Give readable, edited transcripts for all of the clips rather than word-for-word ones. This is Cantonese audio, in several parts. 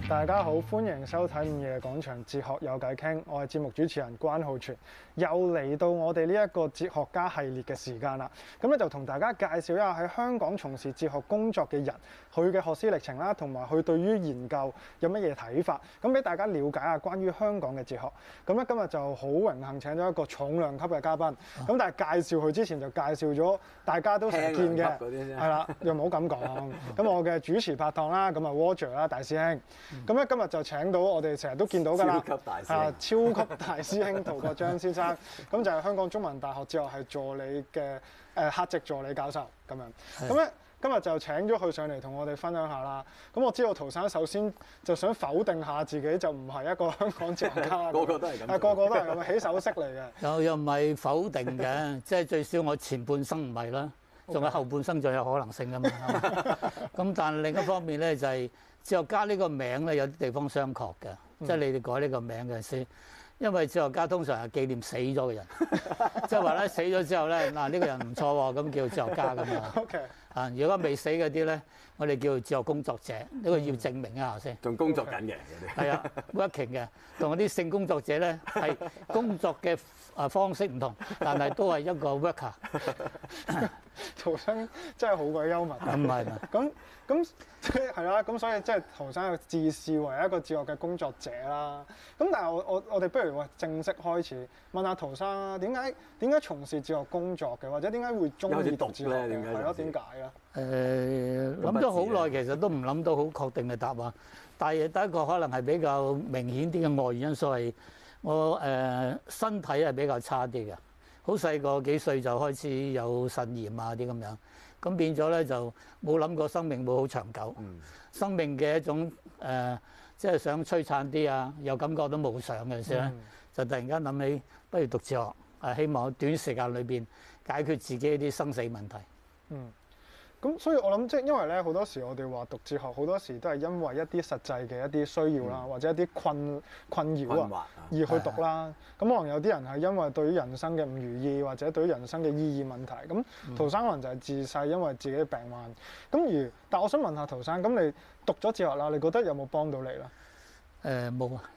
大家好，歡迎收睇午夜廣場哲學有偈傾，我係節目主持人關浩全，又嚟到我哋呢一個哲學家系列嘅時間啦。咁咧就同大家介紹一下喺香港從事哲學工作嘅人，佢嘅學思歷程啦，同埋佢對於研究有乜嘢睇法，咁俾大家了解下關於香港嘅哲學。咁咧今日就好榮幸請咗一個重量級嘅嘉賓，咁但係介紹佢之前就介紹咗大家都成日見嘅，係啦，又冇咁講。咁我嘅主持拍檔啦，咁啊 Roger 啦，大師兄。咁咧今日就請到我哋成日都見到㗎啦，超級大師兄陶國璋先生，咁就係香港中文大學哲學系助理嘅客席助理教授咁樣。咁咧今日就請咗佢上嚟同我哋分享下啦。咁我知道陶生首先就想否定下自己就唔係一個香港哲學家啦，個個都係咁，個個都係咁起手式嚟嘅。 又唔係否定嘅，即係最少我前半生唔係啦，仲有後半生仲有可能性㗎嘛。咁但係另一方面咧就係哲學家呢個名咧有啲地方商榷嘅，即係你哋改呢個名嘅先，因為哲學家通常係紀念死咗嘅人，即係話咧死咗之後咧嗱呢個人唔錯喎，咁叫哲學家㗎嘛。啊，如果未死嗰啲咧，我哋叫做哲學工作者，呢個要證明一下先。 仲工作緊嘅嗰啲。 係啊 ，working 嘅，同嗰啲性工作者咧係工作嘅方式唔同，但係都係一個 worker。 陶生真係好鬼幽默。 唔係咁即係係啦，咁所以即係陶生又自視為一個哲學嘅工作者啦。咁但係我哋不如話正式開始問下陶生啦，點解從事哲學工作嘅，或者點解會中意讀哲學嘅？係咯，點解咧？ 諗咗好耐，其實都唔諗到好確定嘅答案。但係第一個可能係比較明顯啲嘅外因素係我身體係比較差啲嘅，好細個幾歲就開始有腎炎啊啲咁樣，咁變咗咧就冇諗過生命會好長久。生命嘅一種即係想璀璨啲啊，有感覺到無常嘅時咧，就突然間諗起不如讀哲學，希望短時間裏邊解決自己啲生死問題。 咁所以我諗即係因為咧好多時我哋話讀哲學好多時都係因為一啲實際嘅一啲需要啦，或者一啲困擾啊而去讀啦。咁可能有啲人係因為對於人生嘅唔如意，或者對於人生嘅意義問題。咁陶生可能就係自細因為自己嘅病患。但我想問下陶生，咁你讀咗哲學啦，你覺得有冇幫到你啦？ 冇啊！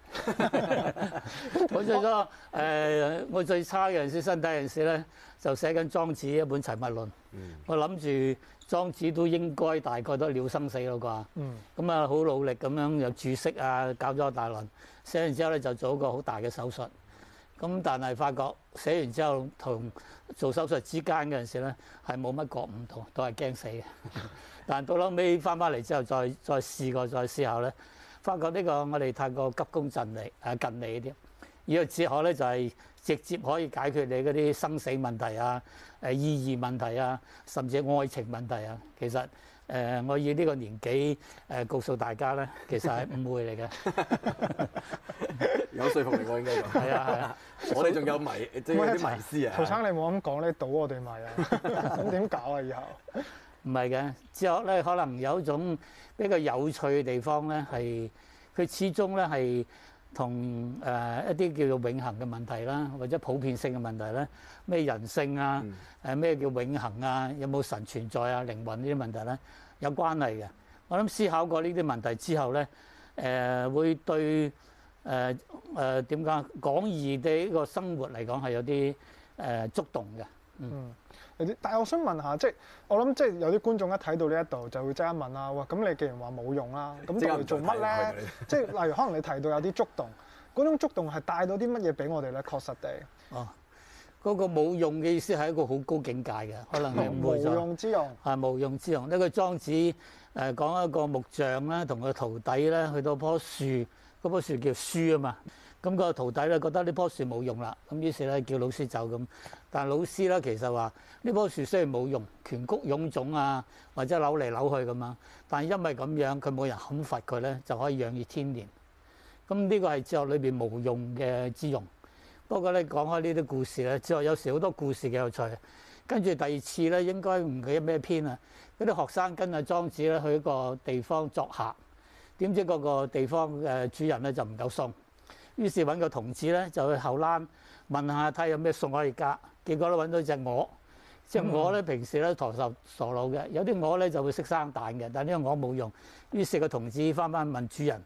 我最差嘅陣時，身體陣時咧，就寫緊莊子一本齊物論。我諗住莊子都應該大概都了生死咯啩。咁啊，好努力咁樣有注釋啊，搞咗大輪。寫完之後咧，就做一個好大嘅手術。咁但係發覺寫完之後同做手術之間嗰陣時咧，係冇乜覺悟到，都係驚死嘅。但到後尾翻嚟之後，再試過再思考咧。發覺呢個我哋太過急功近利啲，而個哲學咧就係直接可以解決你嗰啲生死問題啊、意義問題啊，甚至愛情問題啊。其實我以呢個年紀告訴大家咧，其實係誤會嚟嘅。 有說服力喎，應該講。係啊，我哋仲有即係有啲迷思啊。 陶生你冇咁講，你倒我哋迷啊！咁點搞啊？以後？ 唔係嘅，哲學咧可能有一種比較有趣嘅地方咧，係佢始終咧係同一啲叫做永恆嘅問題啦，或者普遍性嘅問題咧，咩人性啊，咩叫永恆啊，有冇神存在啊，靈魂呢啲問題咧有關係嘅。我諗思考過呢啲問題之後咧，會對點講廣義嘅呢個生活嚟講係有啲觸動嘅。 但係我想問下，即係我諗，即係有啲觀眾一睇到呢一度就會即刻問啦，哇！咁你既然話冇用啦，咁讀嚟做乜咧？即係例如可能你提到有啲觸動，嗰種觸動係帶到啲乜嘢俾我哋咧？確實地， 嗰個冇用嘅意思係一個好高境界嘅，可能係無用之用。 係無用之用。呢個莊子講一個木匠啦，同個徒弟咧去到棵樹，嗰棵樹叫書啊嘛。咁個徒弟咧覺得呢棵樹冇用啦，咁於是咧叫老師走咁。但係老師咧其實話呢棵樹雖然冇用，權谷臃腫啊，或者扭嚟扭去咁樣，但係因為咁樣佢冇人砍伐佢咧，就可以養育天年。咁呢個係哲學裏邊無用嘅之用。不過咧講開呢啲故事咧，哲學有時好多故事幾有趣。跟住第二次咧，應該唔記得咩篇啊？嗰啲學生跟阿莊子咧去一個地方作客，點知嗰個地方嘅主人咧就唔夠餸。於是揾個童子咧就去後欄問下睇有咩餸可以加，結果都揾到隻鵝。隻鵝咧平時咧陀頭傻腦嘅，有啲鵝咧就會識生蛋嘅，但係呢個鵝冇用。於是個童子翻問主人：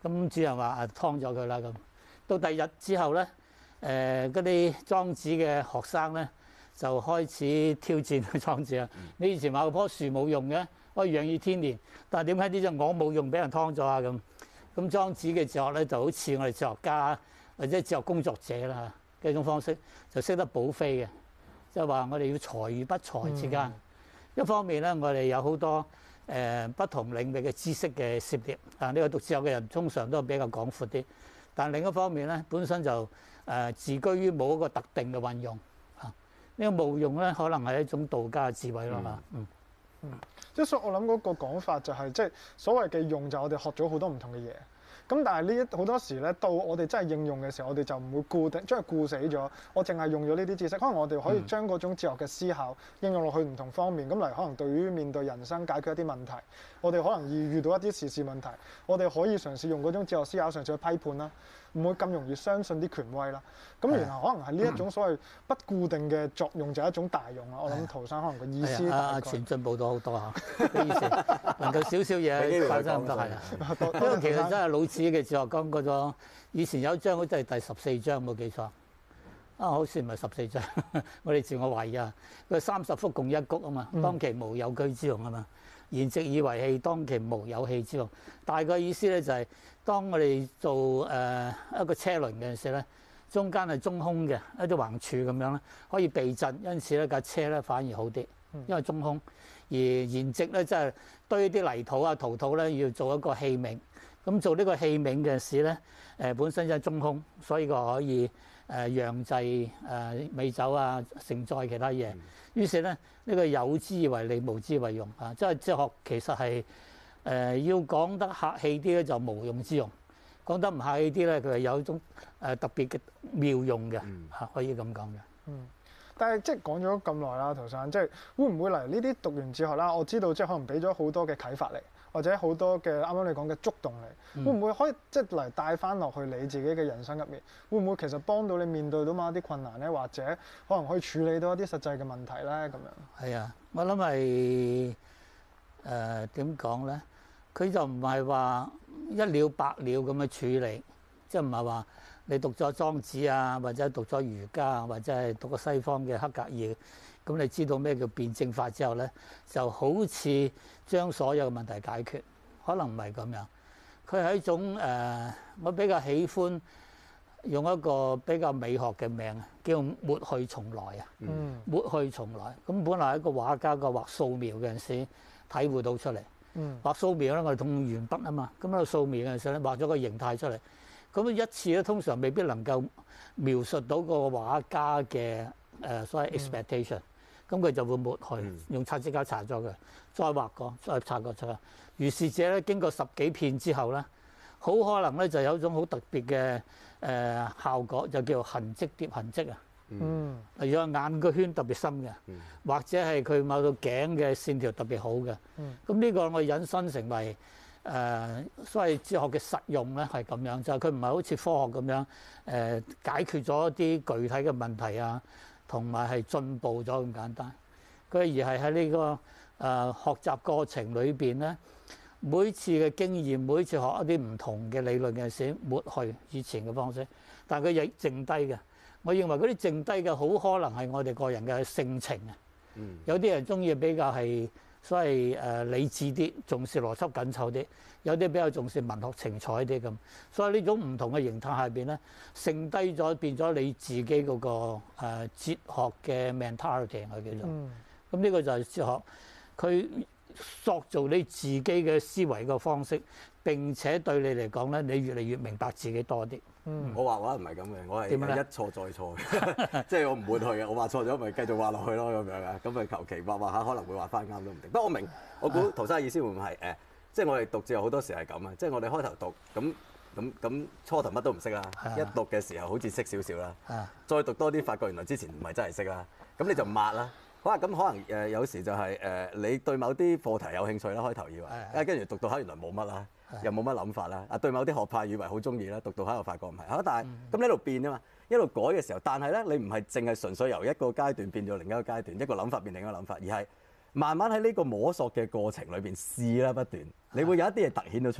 咁主人話劏咗佢啦咁。到第二日之後咧，嗰啲莊子嘅學生咧就開始挑戰莊子啊！你以前話嗰棵樹冇用嘅，可以養育天年，但係點解呢隻鵝冇用俾人劏咗啊？咁莊子嘅哲學咧就好似我哋哲學家或者哲學工作者啦嘅一種方式，就識得補飛嘅，即係話我哋要才與不才之間。一方面咧，我哋有好多不同領域嘅知識嘅涉獵啊，呢個讀哲學嘅人通常都比較廣闊啲。但另一方面咧，本身就自居於冇一個特定嘅運用啊。呢個無用咧，可能係一種道家嘅智慧咯嚇。 即係所以我諗嗰個講法就係即係所謂嘅用就我哋學咗好多唔同嘅嘢。咁但係好多時咧，到我哋真係應用嘅時候，我哋就唔會固定將佢固死咗。我淨係用咗呢啲知識，可能我哋可以將嗰種哲學嘅思考應用落去唔同方面。咁例如可能對於面對人生解決一啲問題，我哋可能遇到一啲時事問題，我哋可以嘗試用嗰種哲學思考嘗試去批判啦，唔會咁容易相信啲權威啦。咁然後可能係呢一種所謂不固定嘅作用就係一種大用啦。我諗陶生可能個意思大概全進步到好多嚇，嘅意思能夠少少嘢發生咁多係啊。因為其實真係老子嘅哲學講過咗，以前有一章好似係第14章冇記錯，好似唔係14章，我哋自我懷疑啊。佢30輻共一轂啊嘛，當其無有居之用啊嘛。言直以為器，當其無有器之用。大概意思咧就係、當我哋做一個車輪嘅陣時咧，中間係中空嘅一啲橫柱咁樣咧，可以避震，因此咧架車咧反而好啲，因為中空。而言直咧即係堆啲泥土啊、陶土咧，要做一個器皿。咁做呢個器皿嘅時咧，本身就係中空，所以佢可以釀製美酒啊，盛載其他嘢。於是咧，呢個有之以為利，無之以為用啊！即係哲學其實係要講得客氣啲咧，就無用之用；講得唔客氣啲咧，佢係有一種特別嘅妙用嘅嚇，可以咁講嘅。 但係即係講咗咁耐啦，陶生，即係會唔會嚟呢啲讀完哲學啦？我知道即係可能俾咗好多嘅啟發嚟，或者好多嘅啱啱你講嘅觸動嚟，會唔會可以即係嚟帶翻落去你自己嘅人生入面？會唔會其實幫到你面對到某一啲困難咧，或者可能可以處理到一啲實際嘅問題咧？咁樣係啊，我諗係點講咧？佢就唔係話一了百了咁嘅處理，即係唔係話你讀咗莊子啊，或者讀咗儒家啊，或者係讀過西方嘅黑格爾，咁你知道咩叫辯證法之後咧，就好似將所有嘅問題解決，可能唔係咁樣。佢係一種我比較喜歡用一個比較美學嘅名叫抹去重來啊。抹去重來，咁本來一個畫家個畫素描嘅陣時體會到出嚟。畫素描咧，我哋用鉛筆啊嘛，咁喺度素描嘅時候咧，畫咗個形態出嚟。咁一次咧，通常未必能夠描述到個畫家嘅所謂 expectation，咁佢就會抹去，用擦紙膠擦咗佢，再畫過，再擦過出嚟。如是者咧，經過10幾片之後咧，好可能咧就有一種好特別嘅效果，就叫做痕跡疊痕跡啊。例如眼個圈特別深嘅，或者係佢某個頸嘅線條特別好嘅。咁呢個我引申成為所謂哲學嘅實用咧，係咁樣，就係佢唔係好似科學咁樣解決咗一啲具體嘅問題啊，同埋係進步咗咁簡單。佢而係喺呢個學習過程裏邊咧，每次嘅經驗，每次學一啲唔同嘅理論嘅時候，抹去以前嘅方式，但係佢亦剩低嘅。我認為嗰啲剩低嘅好可能係我哋個人嘅性情啊。有啲人中意比較係所謂理智啲，重視邏輯緊湊啲；有啲比較重視文學情彩啲咁。所以呢種唔同嘅形態下邊咧，剩低咗變咗你自己嗰個哲學嘅 mentality 我叫做。咁呢個就係哲學，佢塑造你自己嘅思維嘅方式，並且對你嚟講咧，你越嚟越明白自己多啲。 我畫畫唔係咁嘅，我係一錯再錯嘅，即係我唔會去嘅。我畫錯咗咪繼續畫落去咯咁樣啊。咁咪求其畫下，可能會畫翻啱都唔定。不過我明，我估陶生嘅意思會唔會係即係我哋讀哲學好多時係咁啊，即係我哋開頭讀咁初頭乜都唔識啦，一讀嘅時候好似識少少啦，再讀多啲發覺原來之前唔係真係識啦，咁你就抹啦。好啊，咁可能有時就係你對某啲課題有興趣啦，開頭以為，跟住讀到下原來冇乜啦，又冇乜諗法啦。對某啲學派以為好中意啦，讀到下又發覺唔係。但係咁你一路變啊嘛，一路改嘅時候，但係咧你唔係淨係純粹由一個階段變到另一個階段，一個諗法變另一個諗法，而係慢慢喺呢個摸索嘅過程裏邊試啦不斷，你會有一啲嘢突顯到出嚟嘅。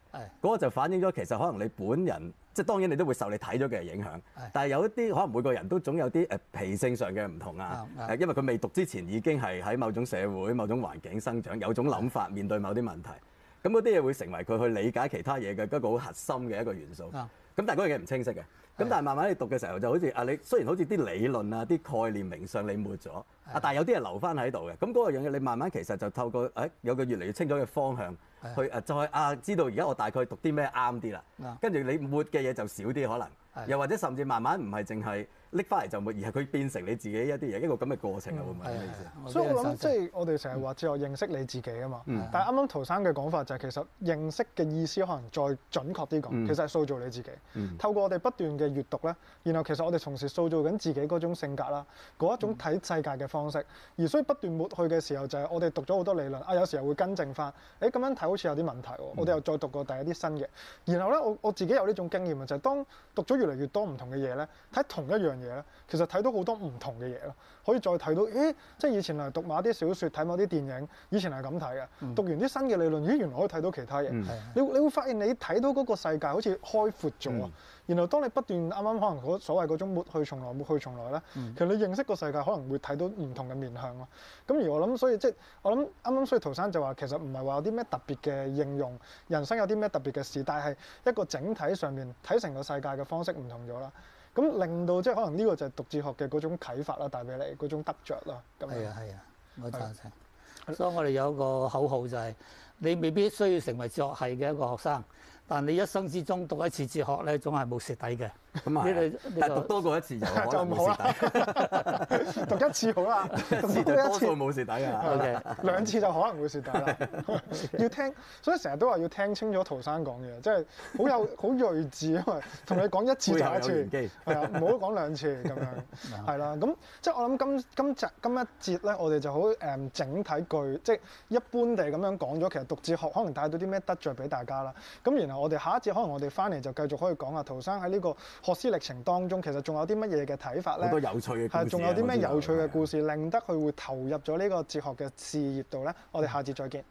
嗰個就反映咗其實可能你本人即係當然你都會受你睇咗嘅影響，但係有一啲可能每個人都總有啲脾性上嘅唔同啊，因為佢未讀之前已經係喺某種社會、某種環境生長，有種諗法面對某啲問題，咁嗰啲嘢會成為佢去理解其他嘢嘅一個好核心嘅一個元素。咁但係嗰樣嘢唔清晰嘅，咁但係慢慢你讀嘅時候就好似你雖然好似啲理論啊、啲概念名相你抹咗，但係有啲係留翻喺度嘅。咁嗰個樣嘢你慢慢其實就透過有個越嚟越清楚嘅方向去再知道而家我大概讀啲咩啱啲啦。跟住你抹嘅嘢就少啲可能，又或者甚至慢慢唔係淨係拎翻嚟就抹，而係佢變成你自己一啲嘢，一個咁嘅過程啊，會唔會係咩意思？ 所以我諗即係我哋成日話哲學認識你自己啊嘛。但係啱啱陶生嘅講法就係其實認識嘅意思可能再準確啲講，其實係塑造你自己。透過我哋不斷嘅閱讀咧，然後其實我哋同時塑造緊自己嗰種性格啦，嗰一種睇世界嘅方式。而所以不斷抹去嘅時候就係我哋讀咗好多理論，有時候會更正翻。咁樣睇好似有啲問題喎，我哋又再讀過第一啲新嘅。然後咧，我自己有呢種經驗啊，就係當讀咗越嚟越多唔同嘅嘢咧，睇同一樣嘢咧，其實睇到好多唔同嘅嘢咯，可以再睇到，即係以前嚟讀某啲小説、睇某啲電影，以前係咁睇嘅，讀完啲新嘅理論，原來可以睇到其他嘢。你會發現你睇到嗰個世界好似開闊咗啊！然後當你不斷啱啱可能所謂嗰種抹去重來、抹去重來咧，其實你認識個世界可能會睇到唔同嘅面向咯。咁而我諗，所以即係我諗啱啱，所以陶生就話其實唔係話有啲咩特別嘅應用，人生有啲咩特別嘅事，但係一個整體上面睇成個世界嘅方式唔同咗啦。咁令到即係可能呢個就係讀哲學嘅嗰種啟發啦，帶俾你嗰種得着啦。咁係啊，我贊成。所以我哋有一個口號就係：你未必需要成為哲學系嘅一個學生，但你一生之中讀一次哲學咧，總係冇蝕底嘅。 咁啊，但係讀多過一次就可能冇蝕底。 讀一次好啦， 一次就多數冇蝕底啊。 兩次就可能會蝕底啦。要聽，所以成日都話要聽清楚陶生講嘢，即係好鋭智，因為同你講一次就一次，係啊，唔好講兩次咁樣，係啦。咁即係我諗今一節咧，我哋就好整體即係一般地咁樣講咗，其實讀哲學可能帶到啲咩得着俾大家啦。咁然後我哋下一節可能我哋翻嚟就繼續可以講下陶生喺呢個學師歷程當中，其實仲有啲乜嘢嘅睇法咧？ 好多有趣嘅故事， 仲有啲咩有趣嘅故事，令得佢會投入咗呢個哲學嘅事業度咧？我哋下節再見。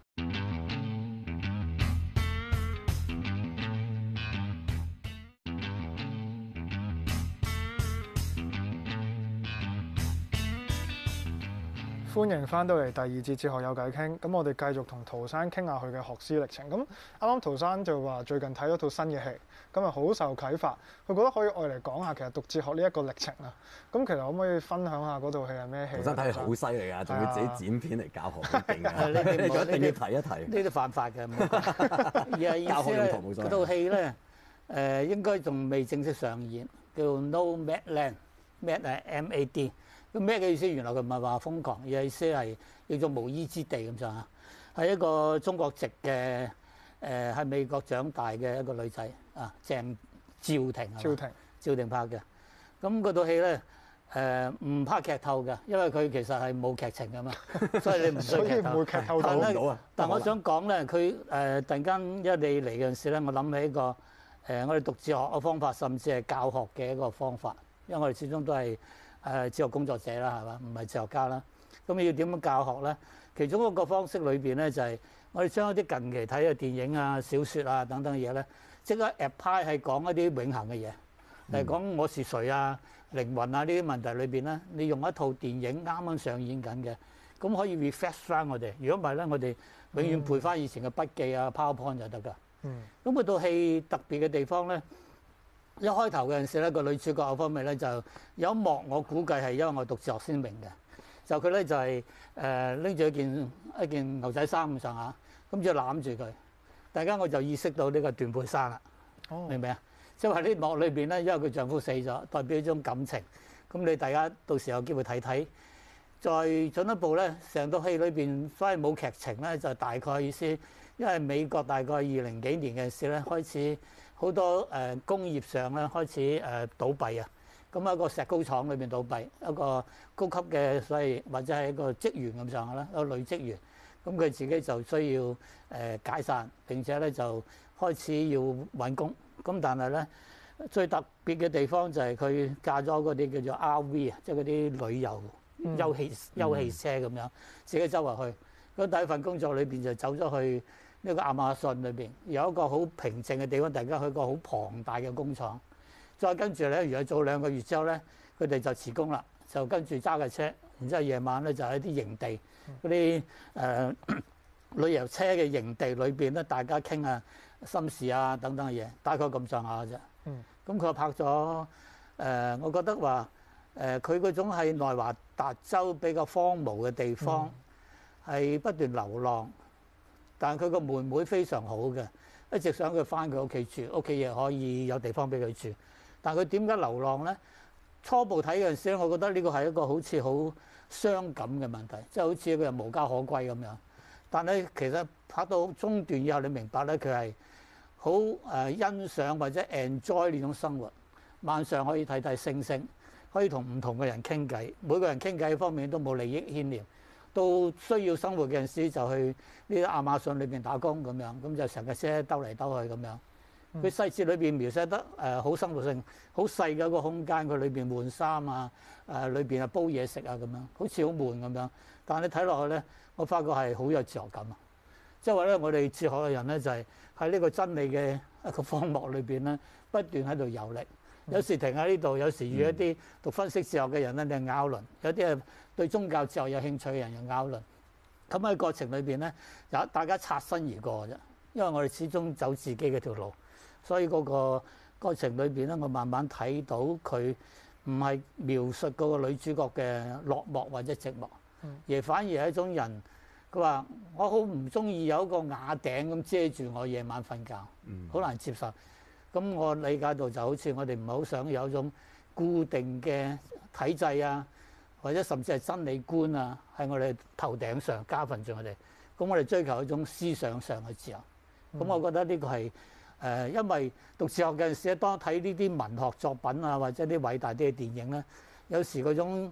歡迎翻到嚟第二節哲學有偈傾，咁我哋繼續同陶生傾下佢嘅學師歷程。咁啱啱陶生就話最近睇咗套新嘅戲，咁啊好受啟發，佢覺得可以愛嚟講下其實讀哲學呢一個歷程啊。咁其實可唔可以分享下嗰套戲係咩戲？ 陶生睇好犀利㗎，仲要自己剪片嚟教學，好勁㗎！你一定要提一提。 呢啲犯法嘅，而係教學用途冇所謂。 嗰套戲咧，應該仲未正式上演，叫 Nomad Land，Mad 係 M-A-D。咁咩嘅意思？原來佢唔係話瘋狂，而係意思係叫做無依之地咁上下。係一個中國籍嘅喺美國長大嘅一個女仔啊，鄭趙婷。趙婷拍嘅。咁嗰套戲咧唔怕劇透嘅，因為佢其實係冇劇情㗎嘛，所以你唔需要劇透。 所以唔會劇透到啊。 但我想講咧，佢突然間一你嚟嗰陣時咧，我諗起一個我哋讀哲學嘅方法，甚至係教學嘅一個方法，因為我哋始終都係哲學工作者啦，係嘛？唔係哲學家啦。咁要點樣教學咧？其中一個方式裏邊咧，就係我哋將一啲近期睇嘅電影啊、小説啊等等嘢咧，即刻 apply 係講一啲永恆嘅嘢，嚟講我是誰啊、靈魂啊呢啲問題裏邊咧，你用一套電影啱啱上演緊嘅，咁可以 refresh 翻我哋。如果唔係咧，我哋永遠背翻以前嘅筆記啊、PowerPoint 就得㗎。咁嗰套戲特別嘅地方咧，一開頭嗰陣時咧，個女主角方面咧就有一幕，我估計係因為我讀哲學先明嘅。就佢咧就係拎住一件牛仔衫咁上下，咁就攬住佢。大家我就意識到呢個斷背山啦，明唔明啊？即係話呢幕裏邊咧，因為佢丈夫死咗，代表一種感情。咁你大家到時有機會睇睇。再進一步咧，成套戲裏邊反而冇劇情咧，就大概意思，因為美國大概20幾年嘅事咧，開始好多工業上咧開始倒閉啊。咁一個石膏廠裏邊倒閉，一個高級嘅所謂或者係一個職員咁上下啦，一個女職員，咁佢自己就需要解散，並且咧就開始要揾工。咁但係咧最特別嘅地方就係佢嫁咗嗰啲叫做 RV 啊，即係嗰啲旅遊休憩車咁樣，自己周圍去。咁第一份工作裏邊就走咗去呢個亞馬遜裏邊有一個好平靜嘅地方，大家去一個好龐大嘅工廠。再跟住咧，如果做2個月之後咧，佢哋就辭工啦，就跟住揸架車，然之後夜晚咧就喺啲營地嗰啲旅遊車嘅營地裏邊咧，大家傾下心事啊等等嘅嘢，大概咁上下嘅啫。咁佢拍咗我覺得話佢嗰種係內華達州比較荒蕪嘅地方，係不斷流浪，但係佢個妹妹非常好嘅，一直想佢翻佢屋企住，屋企亦可以有地方俾佢住。但係佢點解流浪咧？初步睇嗰陣時咧，我覺得呢個係一個好似好傷感嘅問題，即係好似一個人無家可歸咁樣。但係其實拍到中段以後，你明白咧，佢係好欣賞或者 enjoy 呢種生活。晚上可以睇睇星星，可以同唔同嘅人傾偈，每個人傾偈方面都冇利益牽連。到需要生活嘅陣時就去呢啲亞馬遜裏邊打工咁樣，咁就成架車兜嚟兜去咁樣。佢細節裏邊描寫得好生活性，好細嘅一個空間，佢裏邊換衫啊，裏邊啊煲嘢食啊咁樣，好似好悶咁樣。但係你睇落去咧，我發覺係好有自由感啊！即係話咧，我哋哲學嘅人咧就係喺呢個真理嘅一個荒漠裏邊咧，不斷喺度遊歷。有時停喺呢度，有時與一啲讀分析哲學嘅人咧，你拗論；有啲係對宗教哲學有興趣嘅人又拗論。咁喺過程裏邊咧，有大家擦身而過啫。因為我哋始終走自己嘅條路，所以嗰個過程裏邊咧，我慢慢睇到佢唔係描述嗰個女主角嘅落寞或者寂寞，而反而係一種人。佢話：我好唔中意有一個瓦頂咁遮住我夜晚瞓覺，好難接受。咁我理解到就好似我哋唔係好想有一種固定嘅體制啊，或者甚至係真理觀啊，喺我哋頭頂上加份住我哋。咁我哋追求一種思想上嘅自由。咁我覺得呢個係因為讀哲學嘅陣時咧，當睇呢啲文學作品啊，或者啲偉大啲嘅電影咧，有時嗰種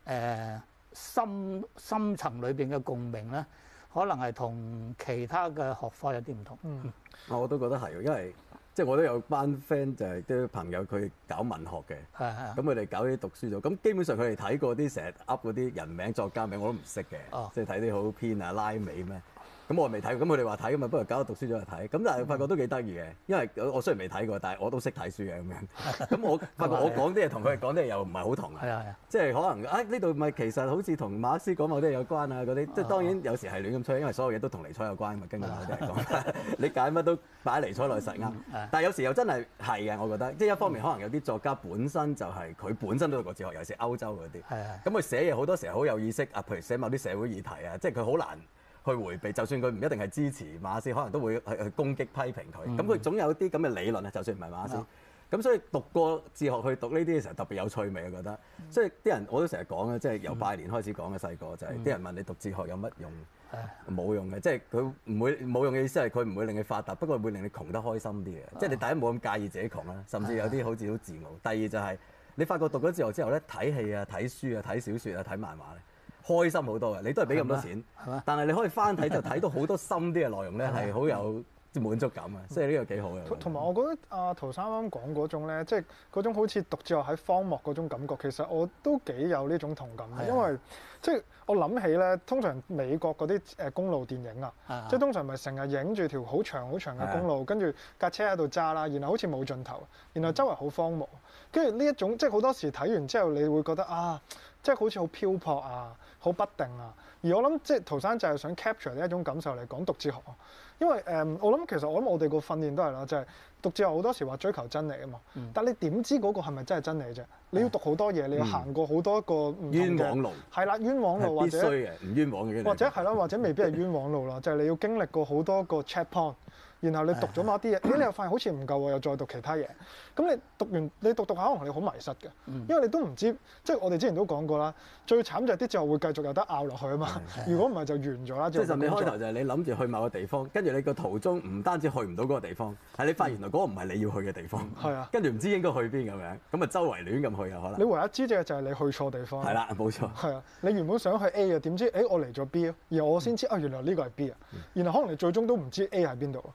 深層裏邊嘅共鳴咧，可能係同其他嘅學科有啲唔同。 我都覺得係，因為即係我都有班 friend 就係啲朋友，佢搞文學嘅，咁佢哋搞啲讀書組，咁基本上佢哋睇過啲成日噏嗰啲人名作家名我都唔識嘅，即係睇啲好偏啊拉美咩。咁我未睇過，咁佢哋話睇咁嘛，不如搞到讀書組嚟睇。咁但係發覺都幾得意嘅，因為我雖然未睇過，但係我都識睇書嘅咁樣。咁我發覺我講啲嘢同佢哋講啲嘢又唔係好同啊。即係可能呢度咪其實好似同馬克思講某啲嘢有關啊嗰啲，即係當然有時係亂咁吹，因為所有嘢都同尼采有關嘛。根據我哋嚟講，你揀乜都擺喺尼采內實啱。但係有時又真係嘅，我覺得，即係一方面可能有啲作家本身就係佢本身都有個哲學，尤其是歐洲嗰啲。咁佢寫嘢好多時候好有意識啊，譬如寫某啲社會議題啊，即係佢好難去迴避，就算佢唔一定係支持馬克思，可能都會去攻擊批評佢。咁佢總有啲咁嘅理論啊，就算唔係馬克思。咁所以讀過哲學去讀呢啲嘅時候特別有趣味，我覺得。所以啲人我都成日講嘅，即係由拜年開始講嘅細個就係啲人問你讀哲學有乜用？冇用嘅，即係佢唔會冇用嘅意思係佢唔會令你發達，不過會令你窮得開心啲嘅。即係你第一冇咁介意自己窮啦，甚至有啲好似好自傲。第二就係你發覺讀咗哲學之後咧，睇戲啊、睇書啊、睇小説啊、睇漫畫咧，開心好多嘅。你都係俾咁多錢，但係你可以翻睇就睇到好多深啲嘅內容咧，係好有滿足感啊！所以呢個幾好嘅。 同埋我覺得阿陶生啱啱講嗰種咧，即係嗰種好似讀哲學喺荒漠嗰種感覺，其實我都幾有呢種同感嘅，因為即係我諗起咧，通常美國嗰啲公路電影啊，即係通常咪成日影住條好長好長嘅公路，跟住架車喺度揸啦，然後好似冇盡頭，然後周圍好荒漠，跟住呢一種即係好多時睇完之後，你會覺得啊，即係好似好漂泊啊，好不定啊。而我諗即係陶生就係想 capture 呢一種感受嚟講讀哲學。因為我諗其實我哋個訓練都係啦，就係讀哲學好多時話追求真理啊嘛。但係你點知嗰個係咪真係真理啫？你要讀好多嘢，你要行過好多個唔同嘅冤枉路。係啦，冤枉路或者必須嘅，唔冤枉嘅。 或者係啦，或者未必係冤枉路啦，就係你要經歷過好多個 checkpoint。然後你讀咗某啲嘢，你又發現好似唔夠喎，又再讀其他嘢。咁你讀完，你讀下可能你好迷失嘅，因為你都唔知，即係我哋之前都講過啦。最慘就係啲哲學會繼續有得拗落去啊嘛。如果唔係就完咗啦。 即係甚至開頭就係你諗住去某個地方，跟住你個途中唔單止去唔到嗰個地方，係你發現原來嗰個唔係你要去嘅地方。係啊。跟住唔知應該去邊咁樣，咁啊周圍亂咁去啊可能。你唯一知嘅就係你去錯地方。 係啦，冇錯。 係啊，你原本想去 A 嘅，點知我嚟咗 B 啊，而我先知原來呢個係 B 啊。然後可能你最終都唔知 A 喺邊度。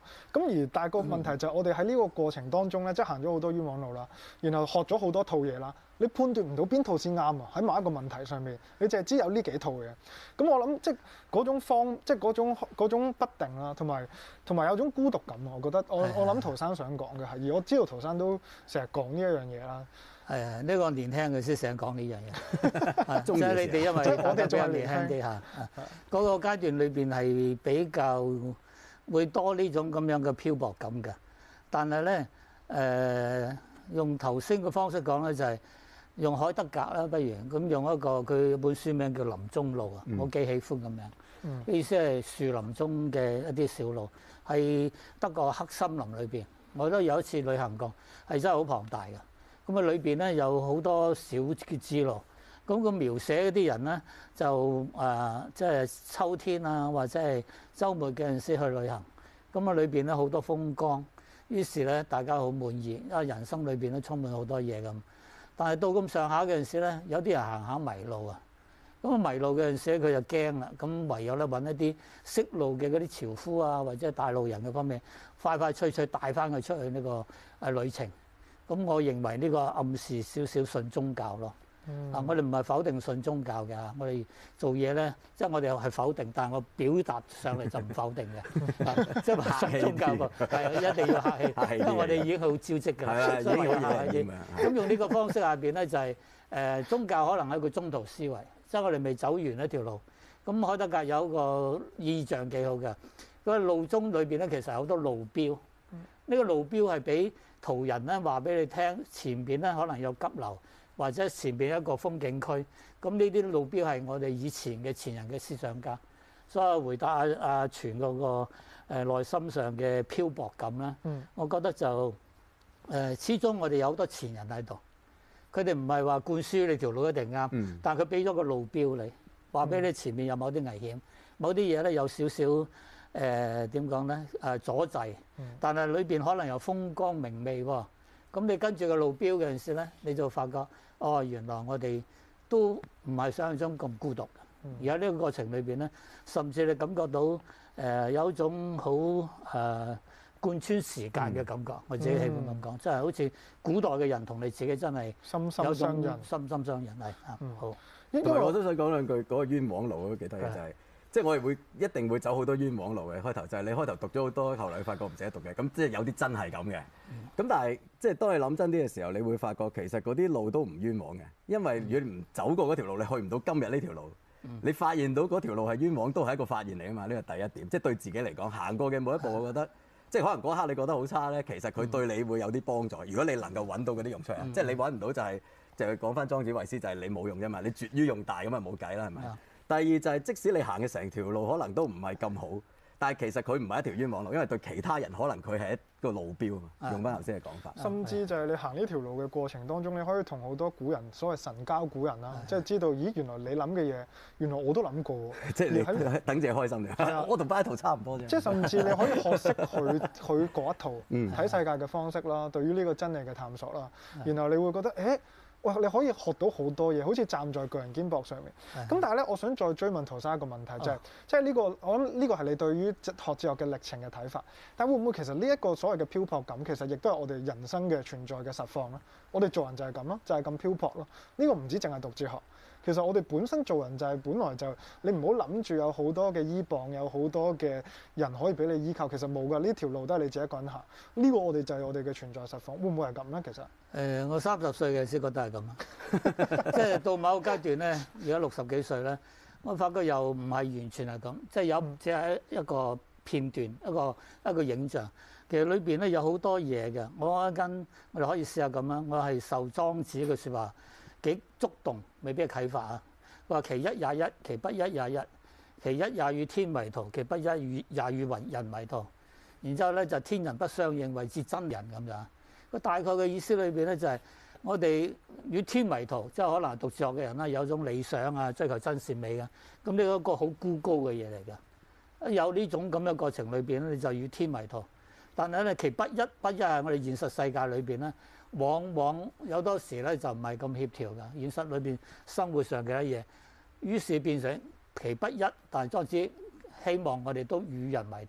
咁但係個問題就係我哋喺呢個過程當中咧，即係行咗好多冤枉路啦，然後學咗好多套嘢啦，你判斷唔到邊套先啱啊！喺某一個問題上面，你淨係知有呢幾套嘅。咁我諗即係嗰種即係嗰種不定啦，同埋有種孤獨感啊！我覺得我諗陶生想講嘅係，而我知道陶生都成日講呢一樣嘢啦。 係啊，呢個年輕嘅先成日講呢樣嘢，即係你哋因為我哋比較年輕啲嚇，嗰個階段裏邊係比較會多呢種咁樣嘅漂泊感嘅。但係咧用頭先嘅方式講咧，就係用海德格啦，不如咁用一個佢本書名叫《林中路》啊，我幾喜歡咁樣。意思係樹林中嘅一啲小路，係德國黑森林裏邊，我都有一次旅行過，係真係好龐大嘅。咁啊，裏邊咧有好多小嘅支路，咁佢描寫嗰啲人咧就即係秋天啊，或者係週末嘅陣時去旅行，咁啊裏邊咧好多風光，於是咧大家好滿意，因為人生裏邊都充滿好多嘢咁。但係到咁上下嘅陣時咧，有啲人行迷路啊，咁啊迷路嘅陣時咧佢就驚啦，咁唯有咧揾一啲識路嘅嗰啲樵夫啊，或者係帶路人嘅方面，快快脆脆帶翻佢出去呢個旅程。咁我認為呢個暗示少少信宗教咯。我哋唔係否定信宗教嘅，我哋做嘢咧，即係我哋係否定，但係我表達上嚟就唔否定嘅。即係話信宗教喎，係一定要客氣，因為我哋已經好招積㗎啦，所以要客氣。咁用呢個方式下邊咧就係宗教可能係一個中途思維，即係我哋未走完一條路。咁海德格有一個意象幾好嘅，個路中裏邊咧其實有好多路標。呢個路標係俾途人咧話俾你聽，前邊咧可能有急流，或者前邊一個風景區。咁呢啲路標係我哋以前嘅前人嘅思想家。所以回答阿全嗰個內心上嘅漂泊感咧，我覺得就始終我哋有好多前人喺度，佢哋唔係話灌輸你條路一定啱，但係佢俾咗個路標你，話俾你前面有某啲危險，某啲嘢咧有少少點講咧阻滯，但係裏邊可能有風光明媚喎。咁你跟住個路標嘅陣時咧，你就發覺哦，原來我哋都唔係想象中咁孤獨。而喺呢個過程裏邊咧，甚至你感覺到有一種好貫穿時間嘅感覺。我自己喜歡咁講，即係好似古代嘅人同你自己真係心心相印， 心心相印係好。 因為我都想講兩句嗰個冤枉路都幾得意，就係即係我哋一定會走好多冤枉路嘅。開頭就係你開頭讀咗好多，後來發覺唔捨得讀嘅，咁即係有啲真係咁嘅。咁但係即係當你諗真啲嘅時候，你會發覺其實嗰啲路都唔冤枉嘅，因為如果你唔走過嗰條路，你去唔到今日呢條路。你發現到嗰條路係冤枉，都係一個發現嚟啊嘛！呢個第一點，即係對自己嚟講，行過嘅每一步，我覺得即係可能嗰刻你覺得好差咧，其實佢對你會有啲幫助。如果你能夠揾到嗰啲用出嚟，即係你揾唔到就係講翻莊子維斯，就係你冇用啫嘛，你絕於用大咁啊冇計啦，係咪？第二就係即使你行嘅成條路可能都唔係咁好，但係其實佢唔係一條冤枉路，因為對其他人可能佢係一個路標啊嘛。用翻頭先嘅講法， 甚至就係你行呢條路嘅過程當中，你可以同好多古人，所謂神交古人啦，即係知道，咦，原來你諗嘅嘢，原來我都諗過喎。 即係你等自己開心嘅。我同巴圖差唔多啫。 即係甚至你可以學識佢嗰一套睇世界嘅方式啦，對於呢個真理嘅探索啦，然後你會覺得，喂，你可以學到好多嘢，好似站在巨人肩膊上面。咁但係咧，我想再追問陶生一個問題，就係即係呢個，我諗呢個係你對於學哲學嘅歷程嘅睇法。但會唔會其實呢一個所謂嘅漂泊感，其實亦都係我哋人生嘅存在嘅實況咧？我哋做人就係咁咯，就係咁漂泊咯。呢個唔止淨係讀哲學。其實我哋本身做人就係本來就你唔好諗住有好多嘅依傍，有好多嘅人可以俾你依靠。其實冇㗎，呢條路都係你自己一個人行。呢個我哋就係我哋嘅存在實況。會唔會係咁咧？其實我30歲嘅先覺得係咁，即係到某個階段咧，而家60幾歲咧，我發覺又唔係完全係咁，即係有只係一個片段，一個影像。其實裏邊咧有好多嘢嘅。我哋可以試下咁啦。我係受莊子嘅説話幾觸動，未必係啟發啊！佢話其一也一，其不一也一，其一也與天為圖，其不一也與人為圖。然之後咧就天人不相應，謂之真人咁樣。個大概嘅意思裏邊咧就係我哋與天為圖，即係可能讀哲學嘅人啦，有種理想啊，追求真善美嘅。咁呢一個好孤高嘅嘢嚟㗎。有呢種咁嘅過程裏邊咧，你就與天為圖。但係咧，其不一係我哋現實世界裏邊咧，往往有多時咧就唔係咁協調㗎。現實裏邊生活上嘅一嘢，於是變成其不一。但係莊子希望我哋都與人為圖，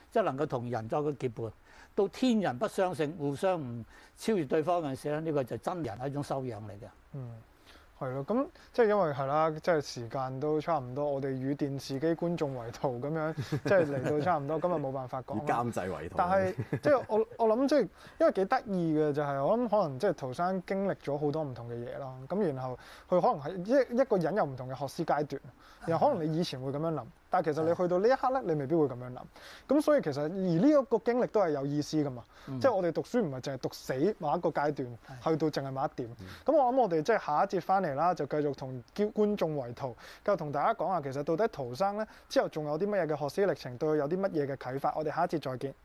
即係能夠同人作個結伴。到天人不相勝，互相唔超越對方嗰陣時咧，呢個就真人係一種修養嚟嘅。 嗯。係咯，咁即係因為係啦，即係時間都差唔多，我哋與電視機觀眾為徒咁樣，即係嚟到差唔多，今日冇辦法講。 監製為徒。 但係即係我諗即係因為幾得意嘅就係我諗可能即係陶生經歷咗好多唔同嘅嘢啦，咁然後佢可能係一個人有唔同嘅學師階段，然後可能你以前會咁樣諗，但係其實你去到呢一刻咧，你未必會咁樣諗。咁所以其實而呢一個經歷都係有意思噶嘛，即係我哋讀書唔係淨係讀死某一個階段，去到淨係某一點。咁我諗我哋即係下一節翻嚟啦，就繼續同觀眾為徒，繼續同大家講下其實到底陶生咧之後仲有啲乜嘢嘅學師歷程，對佢有啲乜嘢嘅啟發。我哋下一節再見。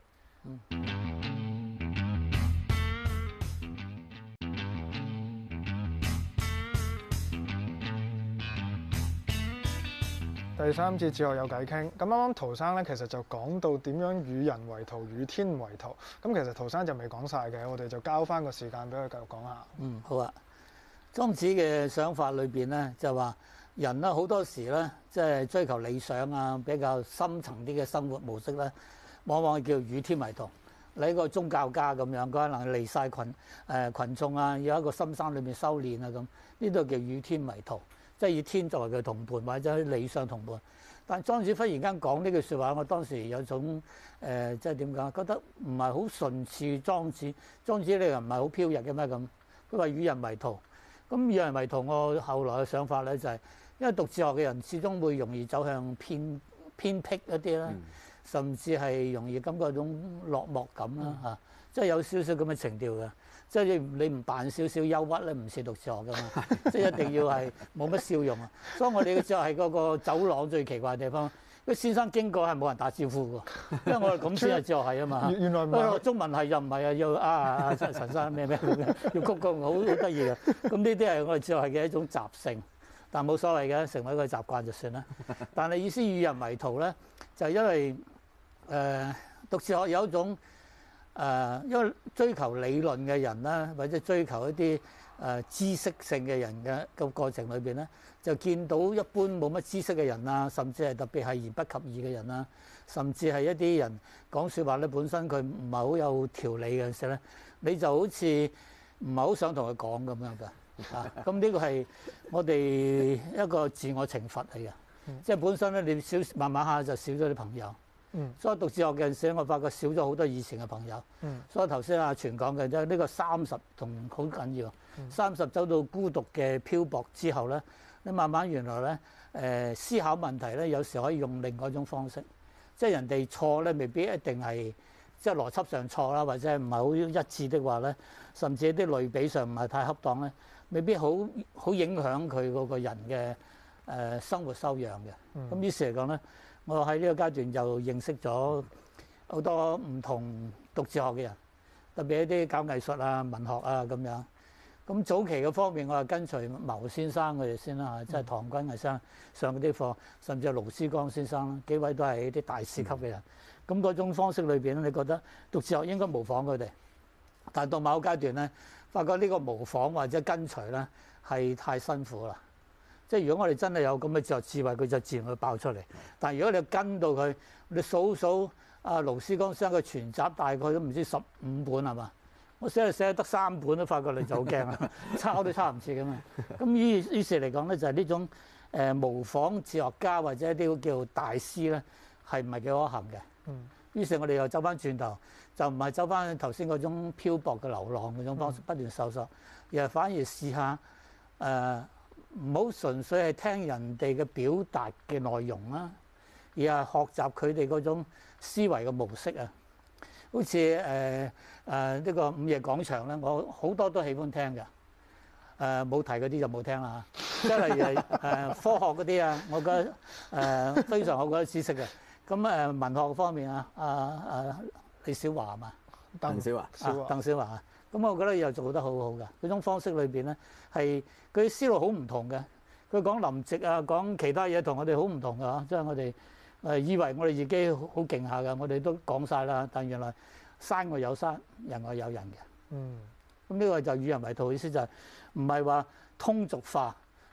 第三節哲學有偈傾，咁啱啱陶生咧其實就講到點樣與人為徒、與天為徒。咁其實陶生就未講晒嘅，我哋就交翻個時間俾佢繼續講下。 好啊。莊子嘅想法裏邊咧，就話人咧好多時咧，即係追求理想啊，比較深層啲嘅生活模式咧，往往叫與天為徒。你一個宗教家咁樣，佢可能離晒群眾啊，要喺一個深山裏面修練啊咁，呢度叫與天為徒，即係以天作為佢同伴或者理想同伴。但莊子忽然間講呢句説話，我當時有種即係點講，覺得唔係好順似莊子。莊子呢個唔係好飄逸嘅咩咁？佢話與人為徒。咁與人為徒，我後來嘅想法咧就係，因為讀哲學嘅人始終會容易走向偏僻一啲啦，甚至係容易感覺種落寞感啦嚇，即係有少少咁嘅情調嘅，即係你唔扮少少憂鬱咧，唔似讀哲學噶嘛，即係一定要係冇乜笑容啊。所以我哋嘅哲學係嗰個走廊最奇怪嘅地方。個先生經過係冇人打招呼㗎，因為我哋咁先係哲學系啊嘛。原來唔係中文系又唔係啊，要陳生咩要鞠躬，好得意嘅。咁呢啲係我哋哲學系嘅一種習性，但冇所謂嘅，成為一個習慣就算啦。但係意思與人為徒咧，就係因為讀哲學有一種因為追求理論嘅人啦，或者追求一啲知識性嘅人嘅個過程裏邊咧，就見到一般冇乜知識嘅人啊，甚至係特別係言不及義嘅人啊，甚至係一啲人講説話咧，本身佢唔係好有條理嘅時候咧，你就好似唔係好想同佢講咁樣嘅啊。咁呢個係我哋一個自我懲罰嚟嘅，即係本身咧你慢慢下就少咗啲朋友。所以讀哲學嘅陣時，我發覺少咗好多以前嘅朋友。所以頭先阿全講嘅即係呢個30同好緊要。30走到孤獨嘅漂泊之後咧，你慢慢原來咧思考問題咧，有時可以用另外一種方式。即係人哋錯咧，未必一定係即係邏輯上錯啦，或者係唔係好一致的話咧，甚至啲類比上唔係太恰當咧，未必好影響佢嗰個人嘅生活修養嘅。咁於是嚟講咧，我喺呢個階段就認識咗好多唔同讀哲學嘅人，特別一啲搞藝術啊、文學啊咁樣。咁早期嘅方面，我係跟隨牟先生佢哋先啦嚇，即係唐君毅生上嗰啲課，甚至係盧思光先生啦，幾位都係啲大師級嘅人。咁嗰種方式裏邊咧，你覺得讀哲學應該模仿佢哋，但係到某個階段咧，發覺呢個模仿或者跟隨咧係太辛苦啦。即係如果我哋真係有咁嘅哲學智慧，佢就自然會爆出嚟。但係如果你跟到佢，你數盧思光先生嘅全集，大概都唔知15本係嘛？我寫得得3本都發覺你就好驚啦，抄都抄唔切㗎嘛。咁於是嚟講咧，就係呢種模仿哲學家或者一啲叫大師咧，係唔係幾可行嘅？於是我哋又走翻轉頭，就唔係走翻頭先嗰種漂泊嘅流浪嗰種方式不斷搜索，而係反而試下唔好純粹係聽人哋嘅表達嘅內容啦，而係學習佢哋嗰種思維嘅模式啊。好似呢個午夜廣場咧，我好多都喜歡聽嘅。冇提嗰啲就冇聽啦嚇。即係例如科學嗰啲啊，我覺得非常好嘅知識嘅。咁文學方面啊，李小華嘛， 鄧小華， 鄧小華啊。咁我覺得又做得好好嘅。嗰種方式裏邊咧，係佢思路好唔同嘅。佢講林夕啊，講其他嘢同我哋好唔同嘅嚇。即係我哋以為我哋自己好勁下嘅，我哋都講晒啦。但原來山外有山，人外有人嘅。咁呢個就與人為徒，意思就係唔係話通俗化，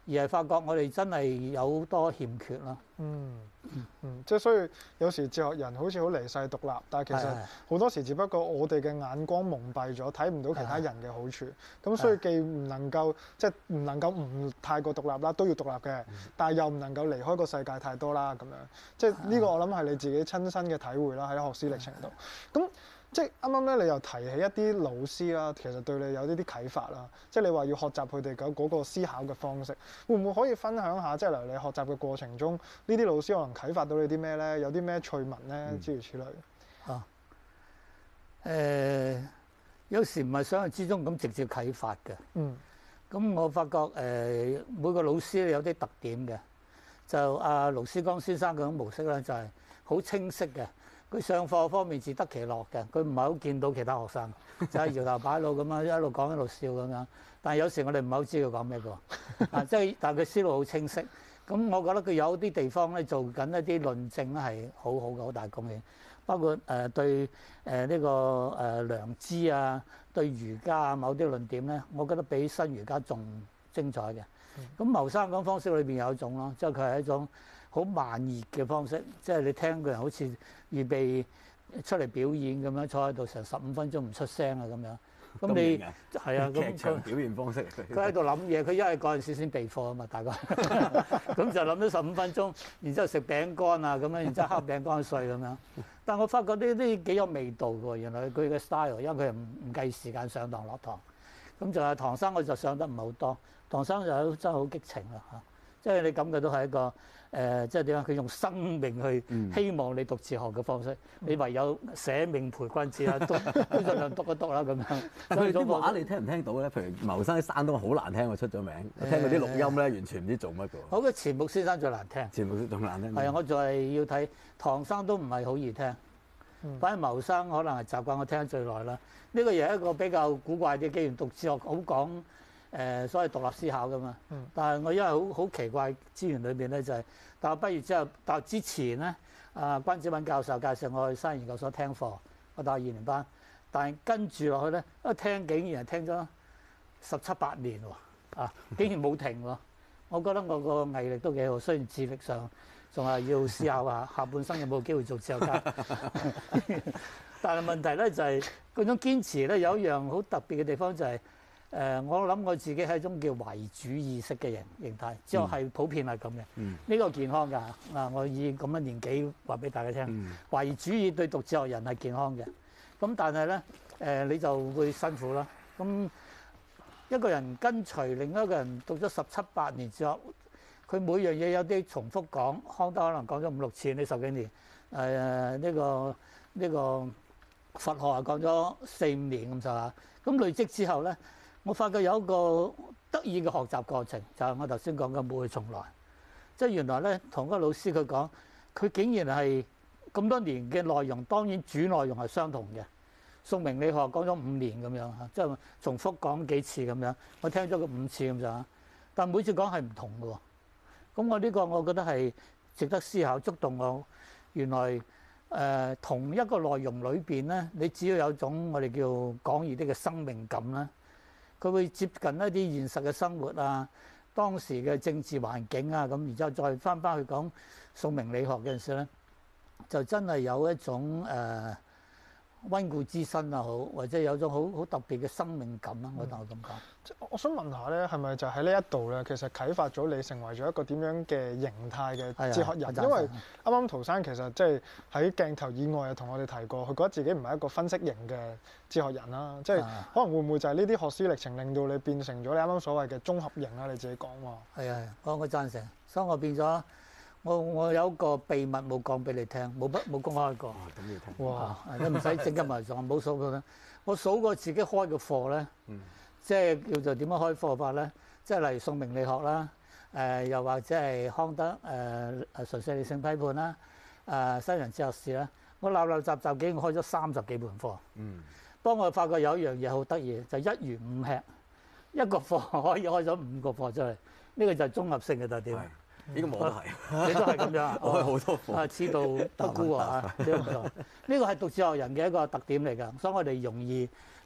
而係發覺我哋真係有好多欠缺咯。 即係所以有時哲學人好似好離世獨立，但係其實好多時只不過我哋嘅眼光蒙蔽咗，睇唔到其他人嘅好處。咁所以既唔能夠即係唔能夠唔太過獨立啦，都要獨立嘅，但係又唔能夠離開個世界太多啦咁樣。即係呢個我諗係你自己親身嘅體會啦，喺學師歷程度。咁即係啱啱咧，你又提起一啲老師啦，其實對你有呢啲啟發啦。即係你話要學習佢哋嗰個思考嘅方式，會唔會可以分享下？即係例如你學習嘅過程中，呢啲老師可能啟發到你啲咩咧？有啲咩趣聞咧？諸如此類。 有時唔係想象之中咁直接啟發嘅。咁我發覺每個老師有啲特點嘅，就阿盧思光先生嗰種模式咧，就係好清晰嘅。佢上課方面自得其樂嘅，佢唔係好見到其他學生，就係搖頭擺腦咁樣一路講一路笑咁樣。但係有時我哋唔係好知佢講咩嘅，但係佢思路好清晰。咁我覺得佢有啲地方咧做緊一啲論證咧係好好嘅，好大貢獻。包括對呢個良知啊，對儒家啊某啲論點咧，我覺得比新儒家仲精彩嘅。咁牟生講方式裏邊有一種咯，即係佢係一種好慢熱嘅方式，即係你聽個人好似預備出嚟表演咁樣，坐喺度成15分鐘唔出聲啊咁樣。咁你係啊， 劇場表現方式。 佢喺度諗嘢，佢因為嗰陣時先備課啊嘛，大概咁就諗咗15分鐘，然之後食餅乾啊咁樣，然之後敲餅乾碎咁樣。但我發覺呢啲幾有味道喎，原來佢嘅 style，因為佢唔計時間上堂落堂。咁就係唐生我就上得唔係好多，唐生就真係好激情啦嚇，即係你感覺到係一個即係點啊？佢用生命去希望你讀哲學嘅方式，你唯有捨命陪君子啦，都盡量讀一讀啦咁樣。 佢啲話你聽唔聽到咧？譬如牟生喺山東好難聽，我出咗名，我聽嗰啲錄音咧，完全唔知做乜嘅。 我覺得錢穆先生最難聽。 錢穆先生仲難聽。 係啊，我就係要睇唐生都唔係好易聽，反而牟生可能係習慣我聽得最耐啦。呢個又係一個比較古怪啲，既然讀哲學好講所謂獨立思考噶嘛。但係我因為好奇怪資源裏邊咧，就係大學畢業之後，大學之前咧，關子敏教授介紹我去西研究所聽課，我大學2年班，但係跟住落去咧，一聽竟然係聽咗17、18年喎，竟然冇停喎。我覺得我個毅力都幾好，雖然智力上仲係要思考下下半生有冇機會做哲學家。但係問題咧就係嗰種堅持咧，有一樣好特別嘅地方就係我諗我自己係一種叫懷疑主義式嘅形態，之後係普遍係咁嘅。呢個健康㗎嗱，我以咁嘅年紀話俾大家聽，懷疑主義對讀哲學人係健康嘅。咁但係咧你就會辛苦啦。咁一個人跟隨另一個人讀咗17、18年之後，佢每樣嘢有啲重複講，康德可能講咗5、6次呢10幾年，呢個佛學啊講咗4、5年咁上下，咁累積之後咧，我發覺有一個得意嘅學習過程，就係我頭先講嘅冇去重來，即係原來咧同嗰個老師佢講，佢竟然係咁多年嘅內容，當然主內容係相同嘅。宋明理學講咗5年咁樣嚇，即係重複講幾次咁樣，我聽咗佢5次咁上下，但每次講係唔同嘅喎。咁我呢個我覺得係值得思考，觸動我原來。同一個內容裏邊咧，你只要有種我哋叫廣義啲嘅生命感啦，佢會接近一啲現實嘅生活啊，當時嘅政治環境啊，咁然之後再翻去講宋明理學嘅陣時咧，就真係有一種溫故知新啊，好或者有種好特別嘅生命感啦，我當我咁講。 我想問下咧，係咪就喺呢一度咧，其實啟發咗你成為咗一個點樣嘅形態嘅哲學人？因為啱啱陶生其實即係喺鏡頭以外又同我哋提過，佢覺得自己唔係一個分析型嘅哲學人啦，即係可能會唔會就係呢啲學師歷程令到你變成咗你啱啱所謂嘅綜合型啦？你自己講喎。 係啊，我贊成，所以我變咗。我有一個秘密冇講俾你聽，冇公開過。 咁要聽。 哇！你唔使整緊埋狀，冇數過啦。我數過自己開嘅課咧，即係叫做點樣開課法咧？即係例如宋明理學啦，又或者係康德純粹理性批判啦，西洋哲學史啦，我立雜竟然開咗30幾本課。不過我發覺有一樣嘢好得意，就1魚5吃，一個課可以開咗5個課出嚟，呢個就係綜合性嘅特點。 呢個我都係， 你都係咁樣， 我開好多課， 知道不孤啊，呢個唔錯。呢個係讀哲學人嘅一個特點嚟㗎，所以我哋容易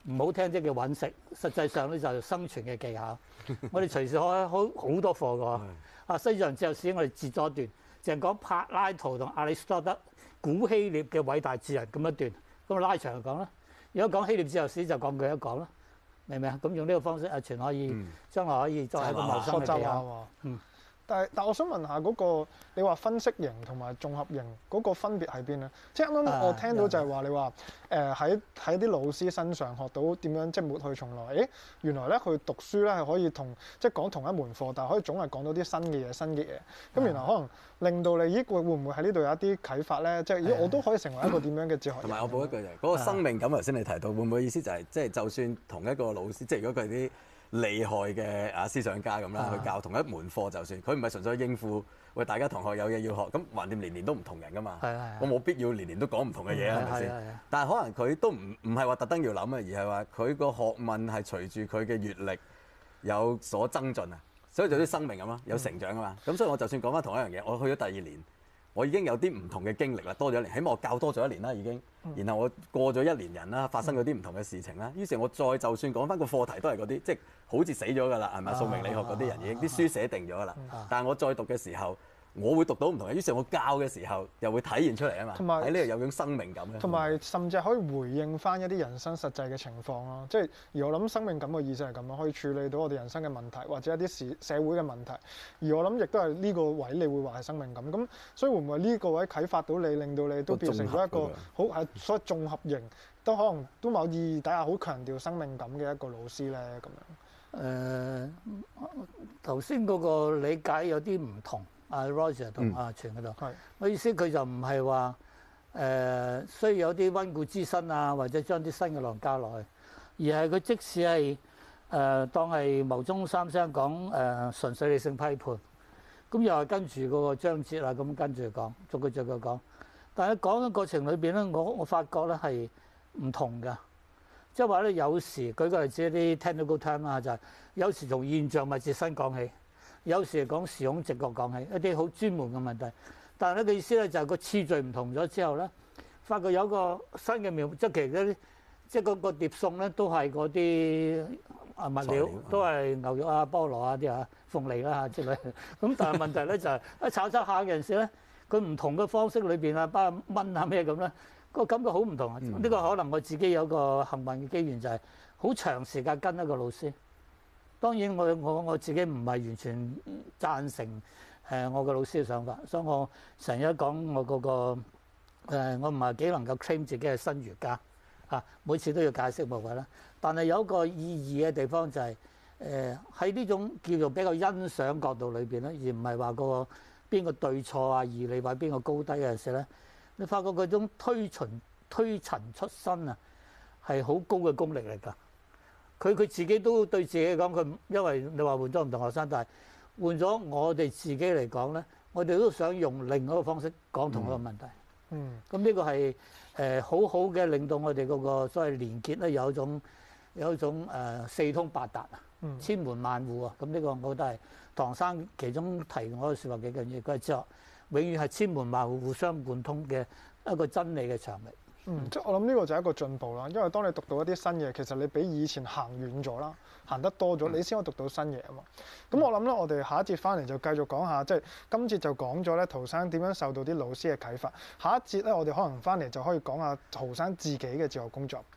唔好聽即叫揾食，實際上咧就係生存嘅技巧。我哋隨時開好多課㗎。啊，西洋哲學史我哋截咗一段，淨係講柏拉圖同亞里士多德古希臘嘅偉大智人咁一段，咁拉長就講啦。如果講希臘哲學史就講佢一講啦，明唔明啊？咁用呢個方式全可以將來可以作為一個謀生嘅技巧。 但我想問下嗰個，你話分析型同埋綜合型嗰個分別喺邊咧？即係啱啱我聽到就係話你話喺啲老師身上學到點樣即係抹去重來。誒原來咧佢讀書咧係可以即係講同一門課，但係可以總係講到啲新嘅嘢。咁原來可能令到你會唔會喺呢度有一啲啟發咧？即係我都可以成為一個點樣嘅哲學人？ 同埋我補一句就係嗰個生命感，頭先你提到會唔會意思就係即係就算同一個老師，即係如果佢啲厲害嘅思想家咁啦，去教同一門課，就算佢唔係純粹應付，喂大家同學有嘢要學，咁橫掂年年都唔同人噶嘛，我冇必要年年都講唔同嘅嘢係咪先？但係可能佢都唔係話特登要諗啊，而係話佢個學問係隨住佢嘅閲歷有所增進啊，所以就啲生命咁咯，有成長啊嘛。咁所以我就算講翻同一樣嘢，我去咗第二年，我已經有啲唔同嘅經歷啦，多咗一年，起碼我教多咗一年啦已經。然後我過咗一年人啦，發生咗啲唔同嘅事情啦。於是，我再就算講翻個課題都係嗰啲，即係好似死咗㗎啦，係咪？數明理學嗰啲人已經啲書寫定咗㗎啦。但係我再讀嘅時候，我會讀到唔同嘅。於是，我教嘅時候又會體現出嚟啊嘛。同埋喺呢度有種生命感咧。 同埋甚至可以回應翻一啲人生實際嘅情況咯。即係而我諗生命感嘅意思係咁咯，可以處理到我哋人生嘅問題或者一啲社會嘅問題。而我諗亦都係呢個位你會話係生命感。咁所以會唔會呢個位啟發到你，令到你都變成咗一個好係所謂綜合型，都可能都某意義底下好強調生命感嘅一個老師咧咁樣。 頭先嗰個理解有啲唔同。阿 Roger 同阿全嗰度，我意思佢就唔係話需要有啲溫故知新啊，或者將啲新嘅內容加落去，而係佢即使係當係牟宗三先生講純粹理性批判，咁又係跟住嗰個章節啊，咁跟住講，逐句講。但係講嘅過程裏邊咧，我發覺咧係唔同㗎，即係話咧有時舉個例子，一啲 technical term 啊，就係有時從現象物質身講起。有時係講時空直覺講起一啲好專門嘅問題，但係咧嘅意思咧就係個次序唔同咗之後咧，發覺有個新嘅描，即係其實啲即係嗰個碟餸咧都係嗰啲物料，都係牛肉啊、菠蘿啊啲啊、鳳梨啦之類。咁但係問題咧就係一炒下嘅陣時咧，佢唔同嘅方式裏邊啊，包括燜啊咩咁咧，個感覺好唔同啊！呢個可能我自己有個幸運嘅機緣，就係好長時間跟一個老師。當然我自己唔係完全贊成我個老師嘅想法，所以我成日講我嗰個我唔係幾能夠 claim 自己係新儒家啊，每次都要解釋部分啦。但係有一個意義嘅地方就係喺呢種叫做比較欣賞角度裏邊咧，而唔係話個邊個對錯啊、義理或者邊個高低嘅陣時咧，你發覺嗰種推陳出新啊係好高嘅功力嚟㗎。佢自己都對自己講，佢因為你話換咗唔同學生，但係換咗我哋自己嚟講咧，我哋都想用另一個方式講同一個問題。咁呢個係好好嘅，令到我哋嗰個所謂連結咧有一種四通八達啊，千門萬戶啊。咁呢個我覺得係唐生其中提我嘅説話幾緊要，佢係哲學永遠係千門萬戶互相貫通嘅一個真理嘅長力。 即係我諗呢個就係一個進步啦，因為當你讀到一啲新嘢，其實你比以前行遠咗啦，行得多咗，你先可以讀到新嘢啊嘛。咁我諗咧，我哋下一節翻嚟就繼續講下，即係今節就講咗咧，陶生點樣受到啲老師嘅啟發。下一節咧，我哋可能翻嚟就可以講下陶生自己嘅哲學工作。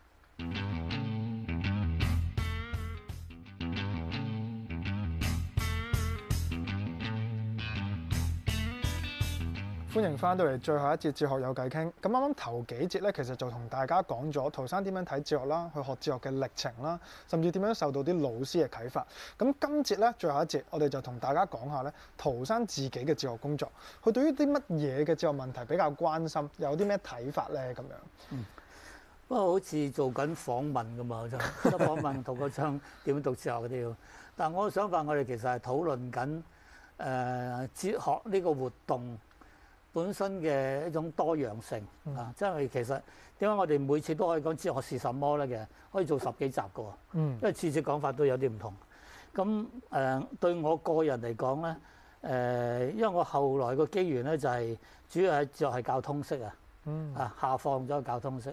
歡迎翻到嚟最後一節哲學有偈傾。咁啱啱頭幾節咧，其實就同大家講咗陶生點樣睇哲學啦，去學哲學嘅歷程啦，甚至點樣受到啲老師嘅啟發。咁今節咧，最後一節，我哋就同大家講下咧，陶生自己嘅哲學工作，佢對於啲乜嘢嘅哲學問題比較關心，有啲咩睇法咧咁樣。 不過好似做緊訪問咁嘛，就訪問陶國璋點樣讀哲學嗰啲。但係我嘅想法，我哋其實係討論緊哲學呢個活動本身嘅一種多樣性啊，即係其實點解我哋每次都可以講哲學是什麼咧？嘅可以做10幾集嘅喎，因為次講法都有啲唔同。咁對我個人嚟講咧，因為我後來個機緣咧就係主要係哲學係教通識啊，下放咗教通識。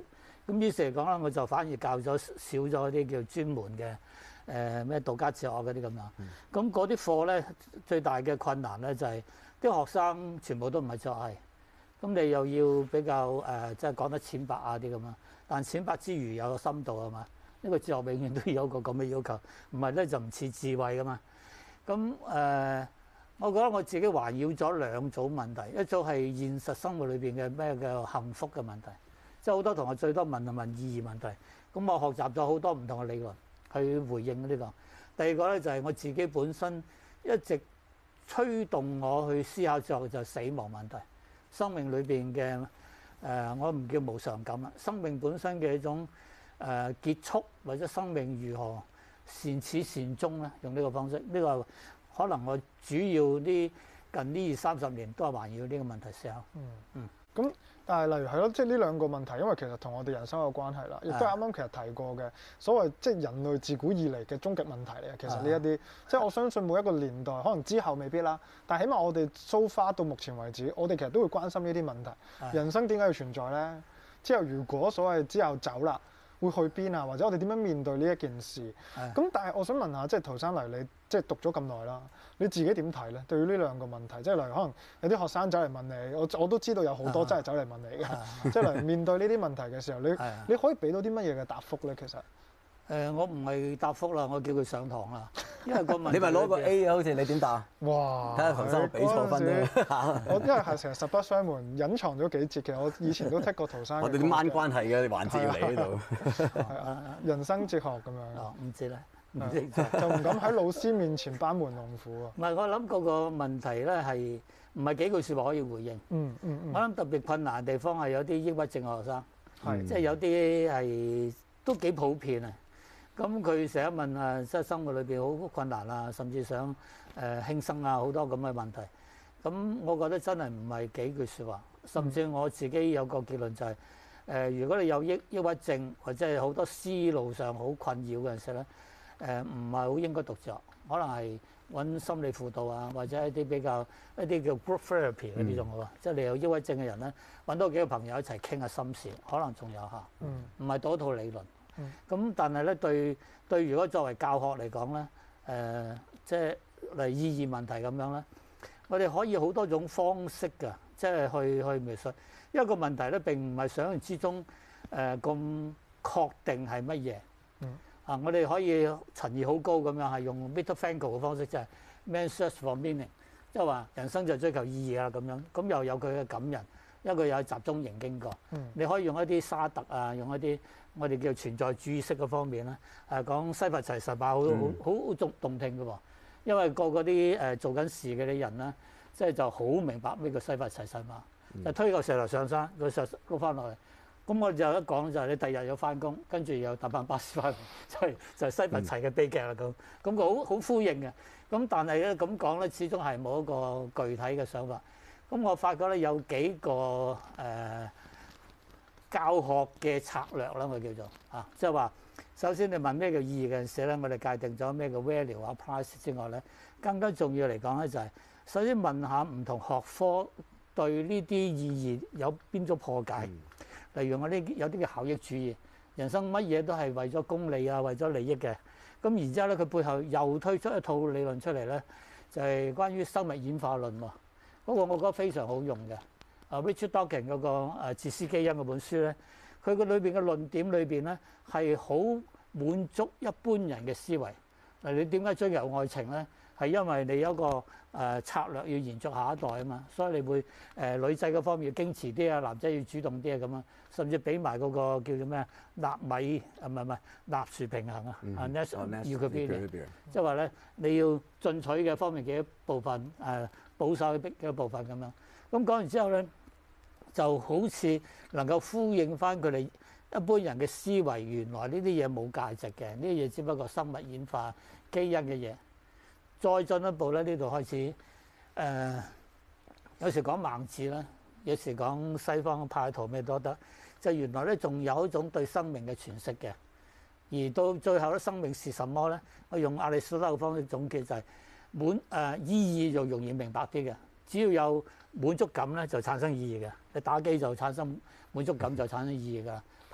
咁於是嚟講咧，我就反而教咗少咗啲叫專門嘅咩道家哲學嗰啲咁樣。咁嗰啲課咧，最大嘅困難咧就係、啲學生全部都唔係哲學系，咁你又要比較即係講得淺白啊啲咁啊。但淺白之餘有個深度啊嘛。呢個哲學永遠都有個咁嘅要求，唔係咧就唔似智慧噶嘛。咁我覺得我自己環繞咗兩組問題，一組係現實生活裏邊嘅咩叫幸福嘅問題，即係好多同學最多問意義問題。咁我學習咗好多唔同嘅理論去回應呢個。第二個咧就係我自己本身一直推動我去思考哲學就係死亡問題，生命裏邊嘅我唔叫無常感啦，生命本身嘅一種結束或者生命如何善始善終咧，用呢個方式，呢個可能我主要啲近呢20-30年都係環繞呢個問題思考。 咁但係例如係咯，即係呢兩個問題，因為其實同我哋人生有關係啦，亦都啱啱其實提過嘅所謂即係人類自古以嚟嘅終極問題嚟嘅。其實呢一啲即係我相信每一個年代，可能之後未必啦，但係起碼我哋 so far 到目前為止，我哋其實都會關心呢啲問題。人生點解要存在咧？之後如果所謂之後走啦，會去邊啊？或者我哋點樣面對呢一件事？咁但係我想問下，即係陶生嚟，你即係讀咗咁耐啦，你自己點睇咧？對於呢兩個問題，即係例如可能有啲學生走嚟問你，我都知道有好多真係走嚟問你嘅，即係例如面對呢啲問題嘅時候，你可以俾到啲乜嘢嘅答覆咧？其實我唔係答覆啦，我叫佢上堂啦，因為個問題你咪攞個 A 啊，好似你點答？ 哇！ 睇下陶生俾錯分咧。 我因為係成日實不相瞞，隱藏咗幾節嘅。我以前都剔過陶生。 我哋啲掹關係嘅環節要嚟呢度。 係啊，人生哲學咁樣。 哦，唔知咧，唔係知就唔敢喺老師面前班門弄斧啊。 唔係，我諗嗰個問題咧係唔係幾句説話可以回應？我諗特別困難嘅地方係有啲抑鬱症嘅學生，即係有啲係都幾普遍啊。咁佢成日問啊，即係生活裏邊好困難啊，甚至想輕生啊，好多咁嘅問題。咁我覺得真係唔係幾句説話，甚至我自己有個結論就係如果你有抑鬱症或者係好多思路上好困擾嘅時候咧，唔係好應該讀哲學，可能係揾心理輔導啊，或者一啲比較一啲叫 group therapy 嗰啲仲好啊。即係你有抑鬱症嘅人咧，揾多幾個朋友一齊傾下心事，可能仲有效。唔係多套理論。咁但係咧對如果作為教學嚟講咧，即係嚟意義問題咁樣咧，我哋可以好多種方式㗎，即係去描述。因為個問題咧並唔係想象之中咁確定係乜嘢。我哋可以陳意好高咁樣係用 Viktor Frankl 嘅方式，就係 Man Search for Meaning， 即係話人生就追求意義啊咁樣。咁又有佢嘅感人，因為佢有集中營經過。你可以用一啲沙特啊，用一啲我哋叫存在主義式嘅方面咧，講西佛齊實吧，好動聽嘅喎。因為個啲做緊事嘅啲人咧，即係就好明白咩叫西佛齊實吧，就推個石頭上山，個石頭碌翻落嚟。咁我就一講就係你第日要翻工，跟住又搭班巴士翻嚟，就係西佛齊嘅悲劇啦咁。咁佢好呼應嘅。咁但係咧咁講咧，始終係冇一個具體嘅想法。咁我發覺咧有幾個教學嘅策略啦，我叫做即係話首先你問咩叫意義嘅陣時咧，我哋界定咗咩叫 value 啊 price 之外咧，更加重要嚟講咧就係首先問下唔同學科對呢啲意義有邊種破解。例如我啲有啲叫效益主義，人生乜嘢都係為咗功利啊，為咗利益嘅。咁然之後咧，佢背後又推出一套理論出嚟咧，就係關於生物演化論喎。嗰個我覺得非常好用嘅。Richard Dawkins 嗰個《自私基因》嗰本書咧，佢個裏邊嘅論點裏邊咧係好滿足一般人嘅思維。嗱，你點解追求愛情咧？係因為你有一個策略要延續下一代啊嘛，所以你會女仔嗰方面要矜持啲啊，男仔要主動啲啊咁啊，甚至俾埋嗰個叫做咩納米唔係納殊平衡啊，Nash equilibrium，即係話咧你要進取嘅方面嘅一部分，保守嘅一部分咁樣。咁講完之後咧，就好似能夠呼應翻佢哋一般人嘅思維，原來呢啲嘢冇價值嘅，呢啲嘢只不過生物演化基因嘅嘢。再進一步咧，呢度開始有時講孟子啦，有時講西方派圖咩都得，就原來咧仲有一種對生命嘅詮釋嘅，而到最後咧，生命是什麼咧？我用亞里士多德嘅方式總結就係意義就容易明白啲嘅，只要有滿足感咧就產生意義嘅，你打機就產生滿足感就產生意義㗎，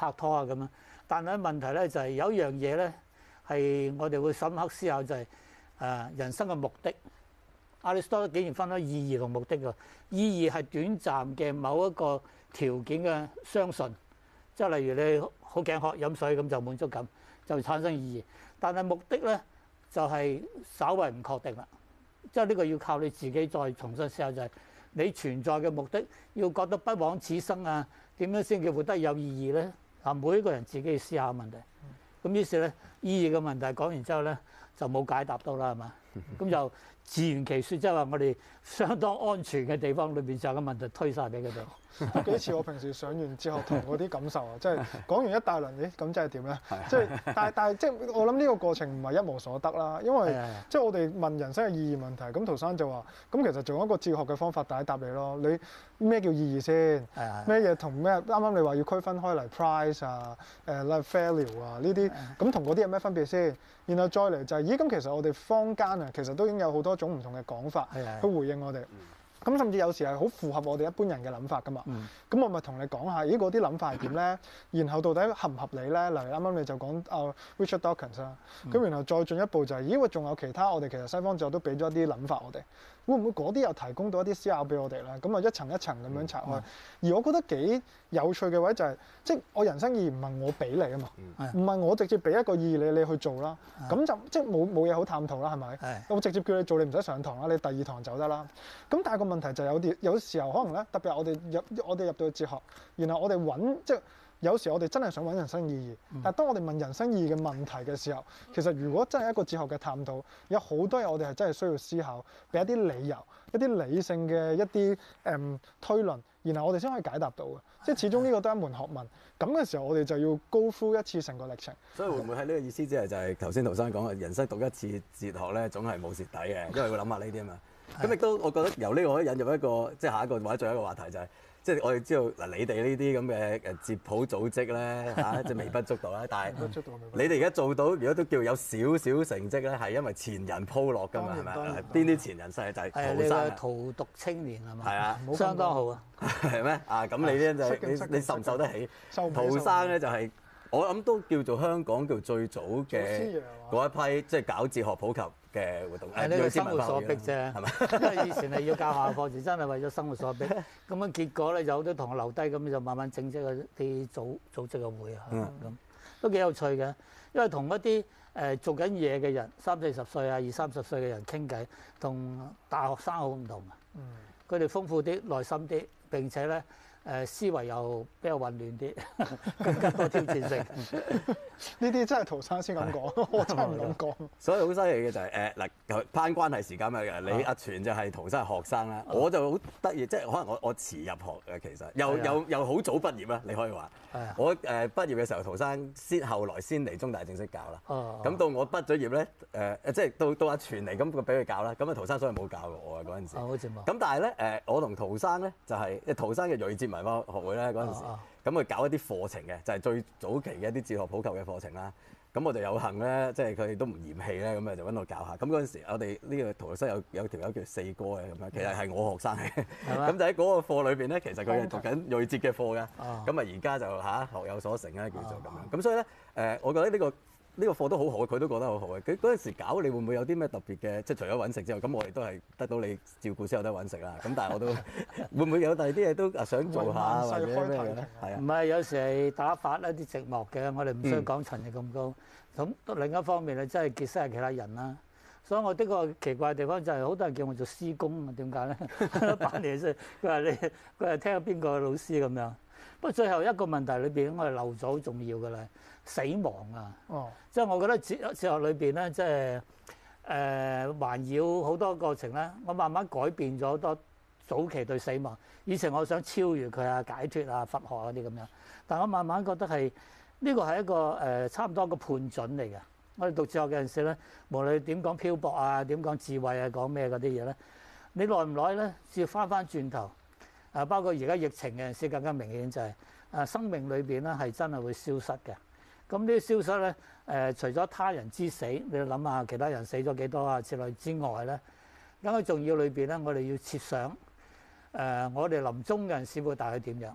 拍拖啊咁樣。但係問題咧就係有一樣嘢咧係我哋會深刻思考就係人生嘅目的。亞里士多德竟然分開意義同目的㗎。意義係短暫嘅某一個條件嘅相信，即係例如你好頸渴飲水咁就滿足感，就產生意義。但係目的咧就係稍為唔確定啦。即係呢個要靠你自己再重新思考，就係你存在嘅目的，要覺得不枉此生啊，點樣先叫活得有意義咧？每一個人自己去思考問題。咁於是咧，意義嘅問題講完之後咧，就冇解答到啦，係嘛？咁就自圓其說，即係話我哋相當安全嘅地方裏邊就有個問題推晒俾佢哋。 都幾似我平時上完哲學堂嗰啲感受啊！即係講完一大輪，咦咁即係點咧？即係但係即係我諗呢個過程唔係一無所得啦，因為即係我哋問人生嘅意義問題，咁陶生就話：咁其實仲有一個哲學嘅方法解答你咯。你咩叫意義先？咩嘢同咩？啱啱你話要區分開嚟 price 啊、like value 啊呢啲，咁同嗰啲有咩分別先？然後再嚟就係咦咁其實我哋坊間啊，其實都已經有好多種唔同嘅講法去回應我哋。咁甚至有時係好符合我哋一般人嘅諗法㗎嘛。咁我咪同你講下，咦嗰啲諗法係點咧？然後到底合唔合理咧？例如啱啱你就講Richard Dawkins 啦。咁然後再進一步就係，咦喂，仲有其他我哋其實西方哲學都俾咗一啲諗法我哋，會唔會嗰啲又提供到一啲思考俾我哋咧？咁啊一層一層咁樣拆開。而我覺得幾有趣嘅位就係，即係我人生意義唔係我俾你啊嘛，唔係我直接俾一個意義你去做啦。咁就即係冇嘢好探討啦，係咪？我直接叫你做，你唔使上堂啦，你第二堂走得啦。咁但係個問題就係有時候可能咧，特別係我哋入到去哲學，然後我哋揾即係有時我哋真係想揾人生意義，但係當我哋問人生意義嘅問題嘅時候，其實如果真係一個哲學嘅探討，有好多嘢我哋係真係需要思考，俾一啲理由、一啲理性嘅一啲推論，然後我哋先可以解答到嘅。即係始終呢個都係一門學問，咁嘅時候我哋就要 go through 一次成個歷程。 所以會唔會喺呢個意思之下就係頭先陶生講嘅人生讀一次哲學咧，總係冇蝕底嘅，因為會諗下呢啲啊嘛。咁亦都我覺得由呢個可以引入一個即係下一個或者最後一個話題就係、即係我哋知道嗱，你哋呢啲咁嘅哲普組織咧嚇，即係微不足道啦。但係你哋而家做到，如果都叫有少少成績咧，係因為前人鋪落㗎嘛，係咪？邊啲前人世就係陶生啊？荼毒青年係嘛？係啊，相當好啊。係咩？咁你咧就係你受唔受得起？陶生咧就係、我諗都叫做香港叫最早嘅嗰一批，即係搞哲學普及嘅活動。 係呢個生活所逼啫，係咪？因為以前係要教下課時，真係為咗生活所逼。咁樣結果咧，有好多同學留低，咁就慢慢整即係啲組織嘅會啊，咁都幾有趣嘅。因為同一啲做緊嘢嘅人，30-40歲啊、20-30歲嘅人傾偈，同大學生好唔同啊。佢哋豐富啲、耐心啲，並且咧。思維又比較混亂啲，更加多挑戰性。 呢啲真係陶生先咁講，我真係唔敢講。 所以好犀利嘅就係嗱，攀關係時間啊，你阿全就係陶生係學生啦，我就好得意，即係可能我遲入學嘅其實，又好早畢業啦，你可以話。我畢業嘅時候，陶生後來先嚟中大正式教啦。咁到我畢咗業咧，即係到阿全嚟咁，俾佢教啦。咁啊陶生所以冇教過我啊嗰陣時。好似冇。咁但係咧我同陶生咧就係陶生嘅睿哲文化學會咧嗰陣時，咁佢搞一啲課程嘅，就係最早期嘅一啲哲學普及嘅課程啦。咁我就有幸咧，即係佢哋都唔嫌棄咧，咁啊就揾我教下。咁嗰陣時，我哋呢個陶生有條友叫四哥嘅咁樣，其實係我學生嚟。咁就喺嗰個課裏邊咧，其實佢係讀緊睿哲嘅課嘅。咁啊而家就學有所成啦，叫做咁樣。咁所以咧，我覺得呢個課都好好，佢都覺得好好嘅。佢嗰陣時搞，你會唔會有啲咩特別嘅？即係除咗揾食之後，咁我哋都係得到你照顧先有得揾食啦。咁但係我都會唔會有第二啲嘢都想做下或者咩嘅咧？係啊， 唔係有時係打發一啲寂寞嘅，我哋唔需要講層次咁高。咁另一方面咧，真係結識下其他人啦。所以我的個奇怪嘅地方就係好多人叫我做師公啊，點解咧？8年先，佢話聽邊個老師咁樣。不過最後一個問題裏邊，我哋漏咗好重要嘅啦，死亡啊！即係我覺得哲學裏邊咧，即係環繞好多過程咧，我慢慢改變咗好多早期對死亡。以前我想超越佢啊、解脫啊、佛學嗰啲咁樣，但我慢慢覺得係呢個係一個差唔多一個判準嚟嘅。我哋讀哲學嘅陣時咧，無論點講漂泊啊、點講智慧啊、講咩嗰啲嘢咧，你耐唔耐咧，只要翻轉頭。包括而家疫情嘅陣時更加明顯就係生命裏邊咧係真係會消失嘅。咁呢啲消失咧除咗他人之死，你要諗下其他人死咗幾多啊之類之外咧，更加重要裏邊咧，我哋要設想我哋臨終嘅陣時會大概點樣？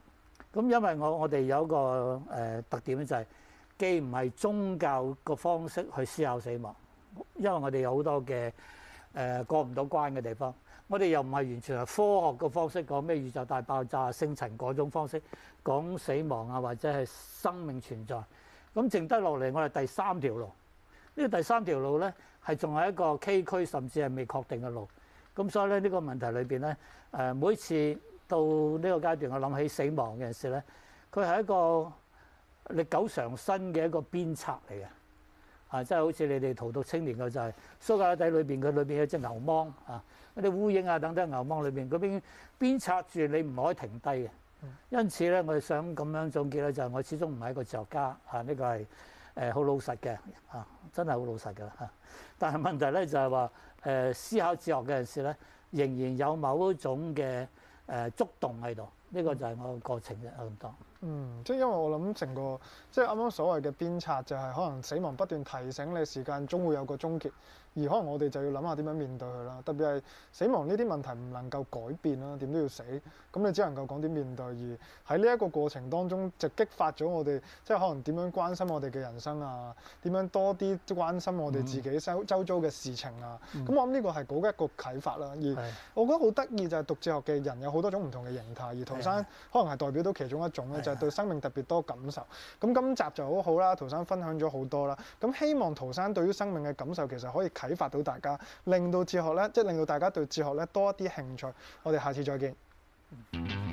咁因為我哋有一個特點咧，就係既唔係宗教個方式去思考死亡，因為我哋有好多嘅過唔到關嘅地方。我哋又唔係完全係科學嘅方式講咩宇宙大爆炸、星塵嗰種方式講死亡啊，或者係生命存在。咁剩得落嚟，我哋第三條路。呢個第三條路咧，係仲係一個崎嶇，甚至係未確定嘅路。咁所以咧，呢個問題裏邊咧，每次到呢個階段，我諗起死亡嘅時咧，佢係一個歷久常新嘅一個鞭策嚟嘅。即係好似你哋荼毒青年嘅就係蘇格拉底裏邊，佢裏邊有隻牛虻啊，嗰啲烏蠅啊等等牛虻裏邊，嗰鞭策住你唔可以停低嘅。因此咧，我哋想咁樣總結咧，就係我始終唔係一個哲學家呢個係好老實嘅真係好老實㗎但係問題咧就係話思考哲學嘅陣時咧，仍然有某一種嘅觸動喺度。呢個就係我個過程啫，咁多。 即係因為我諗成個即係啱啱所謂嘅鞭策，就係可能死亡不斷提醒你時間終會有個終結，而可能我哋就要諗下點樣面對佢啦。特別係死亡呢啲問題唔能夠改變啦，點都要死，咁你只能夠講點面對。而喺呢一個過程當中，就激發咗我哋即係可能點樣關心我哋嘅人生啊，點樣多啲關心我哋自己周遭嘅事情啊。咁我諗呢個係嗰一個啟發啦。而我覺得好得意就係讀哲學嘅人有好多種唔同嘅形態，而陶生可能係代表到其中一種咧，就係對生命特別多感受。咁今集就好好啦，陶生分享咗好多啦。咁希望陶生對於生命嘅感受其實可以啟發到大家，令到哲學咧，即係令到大家對哲學咧多一啲興趣。我哋下次再見。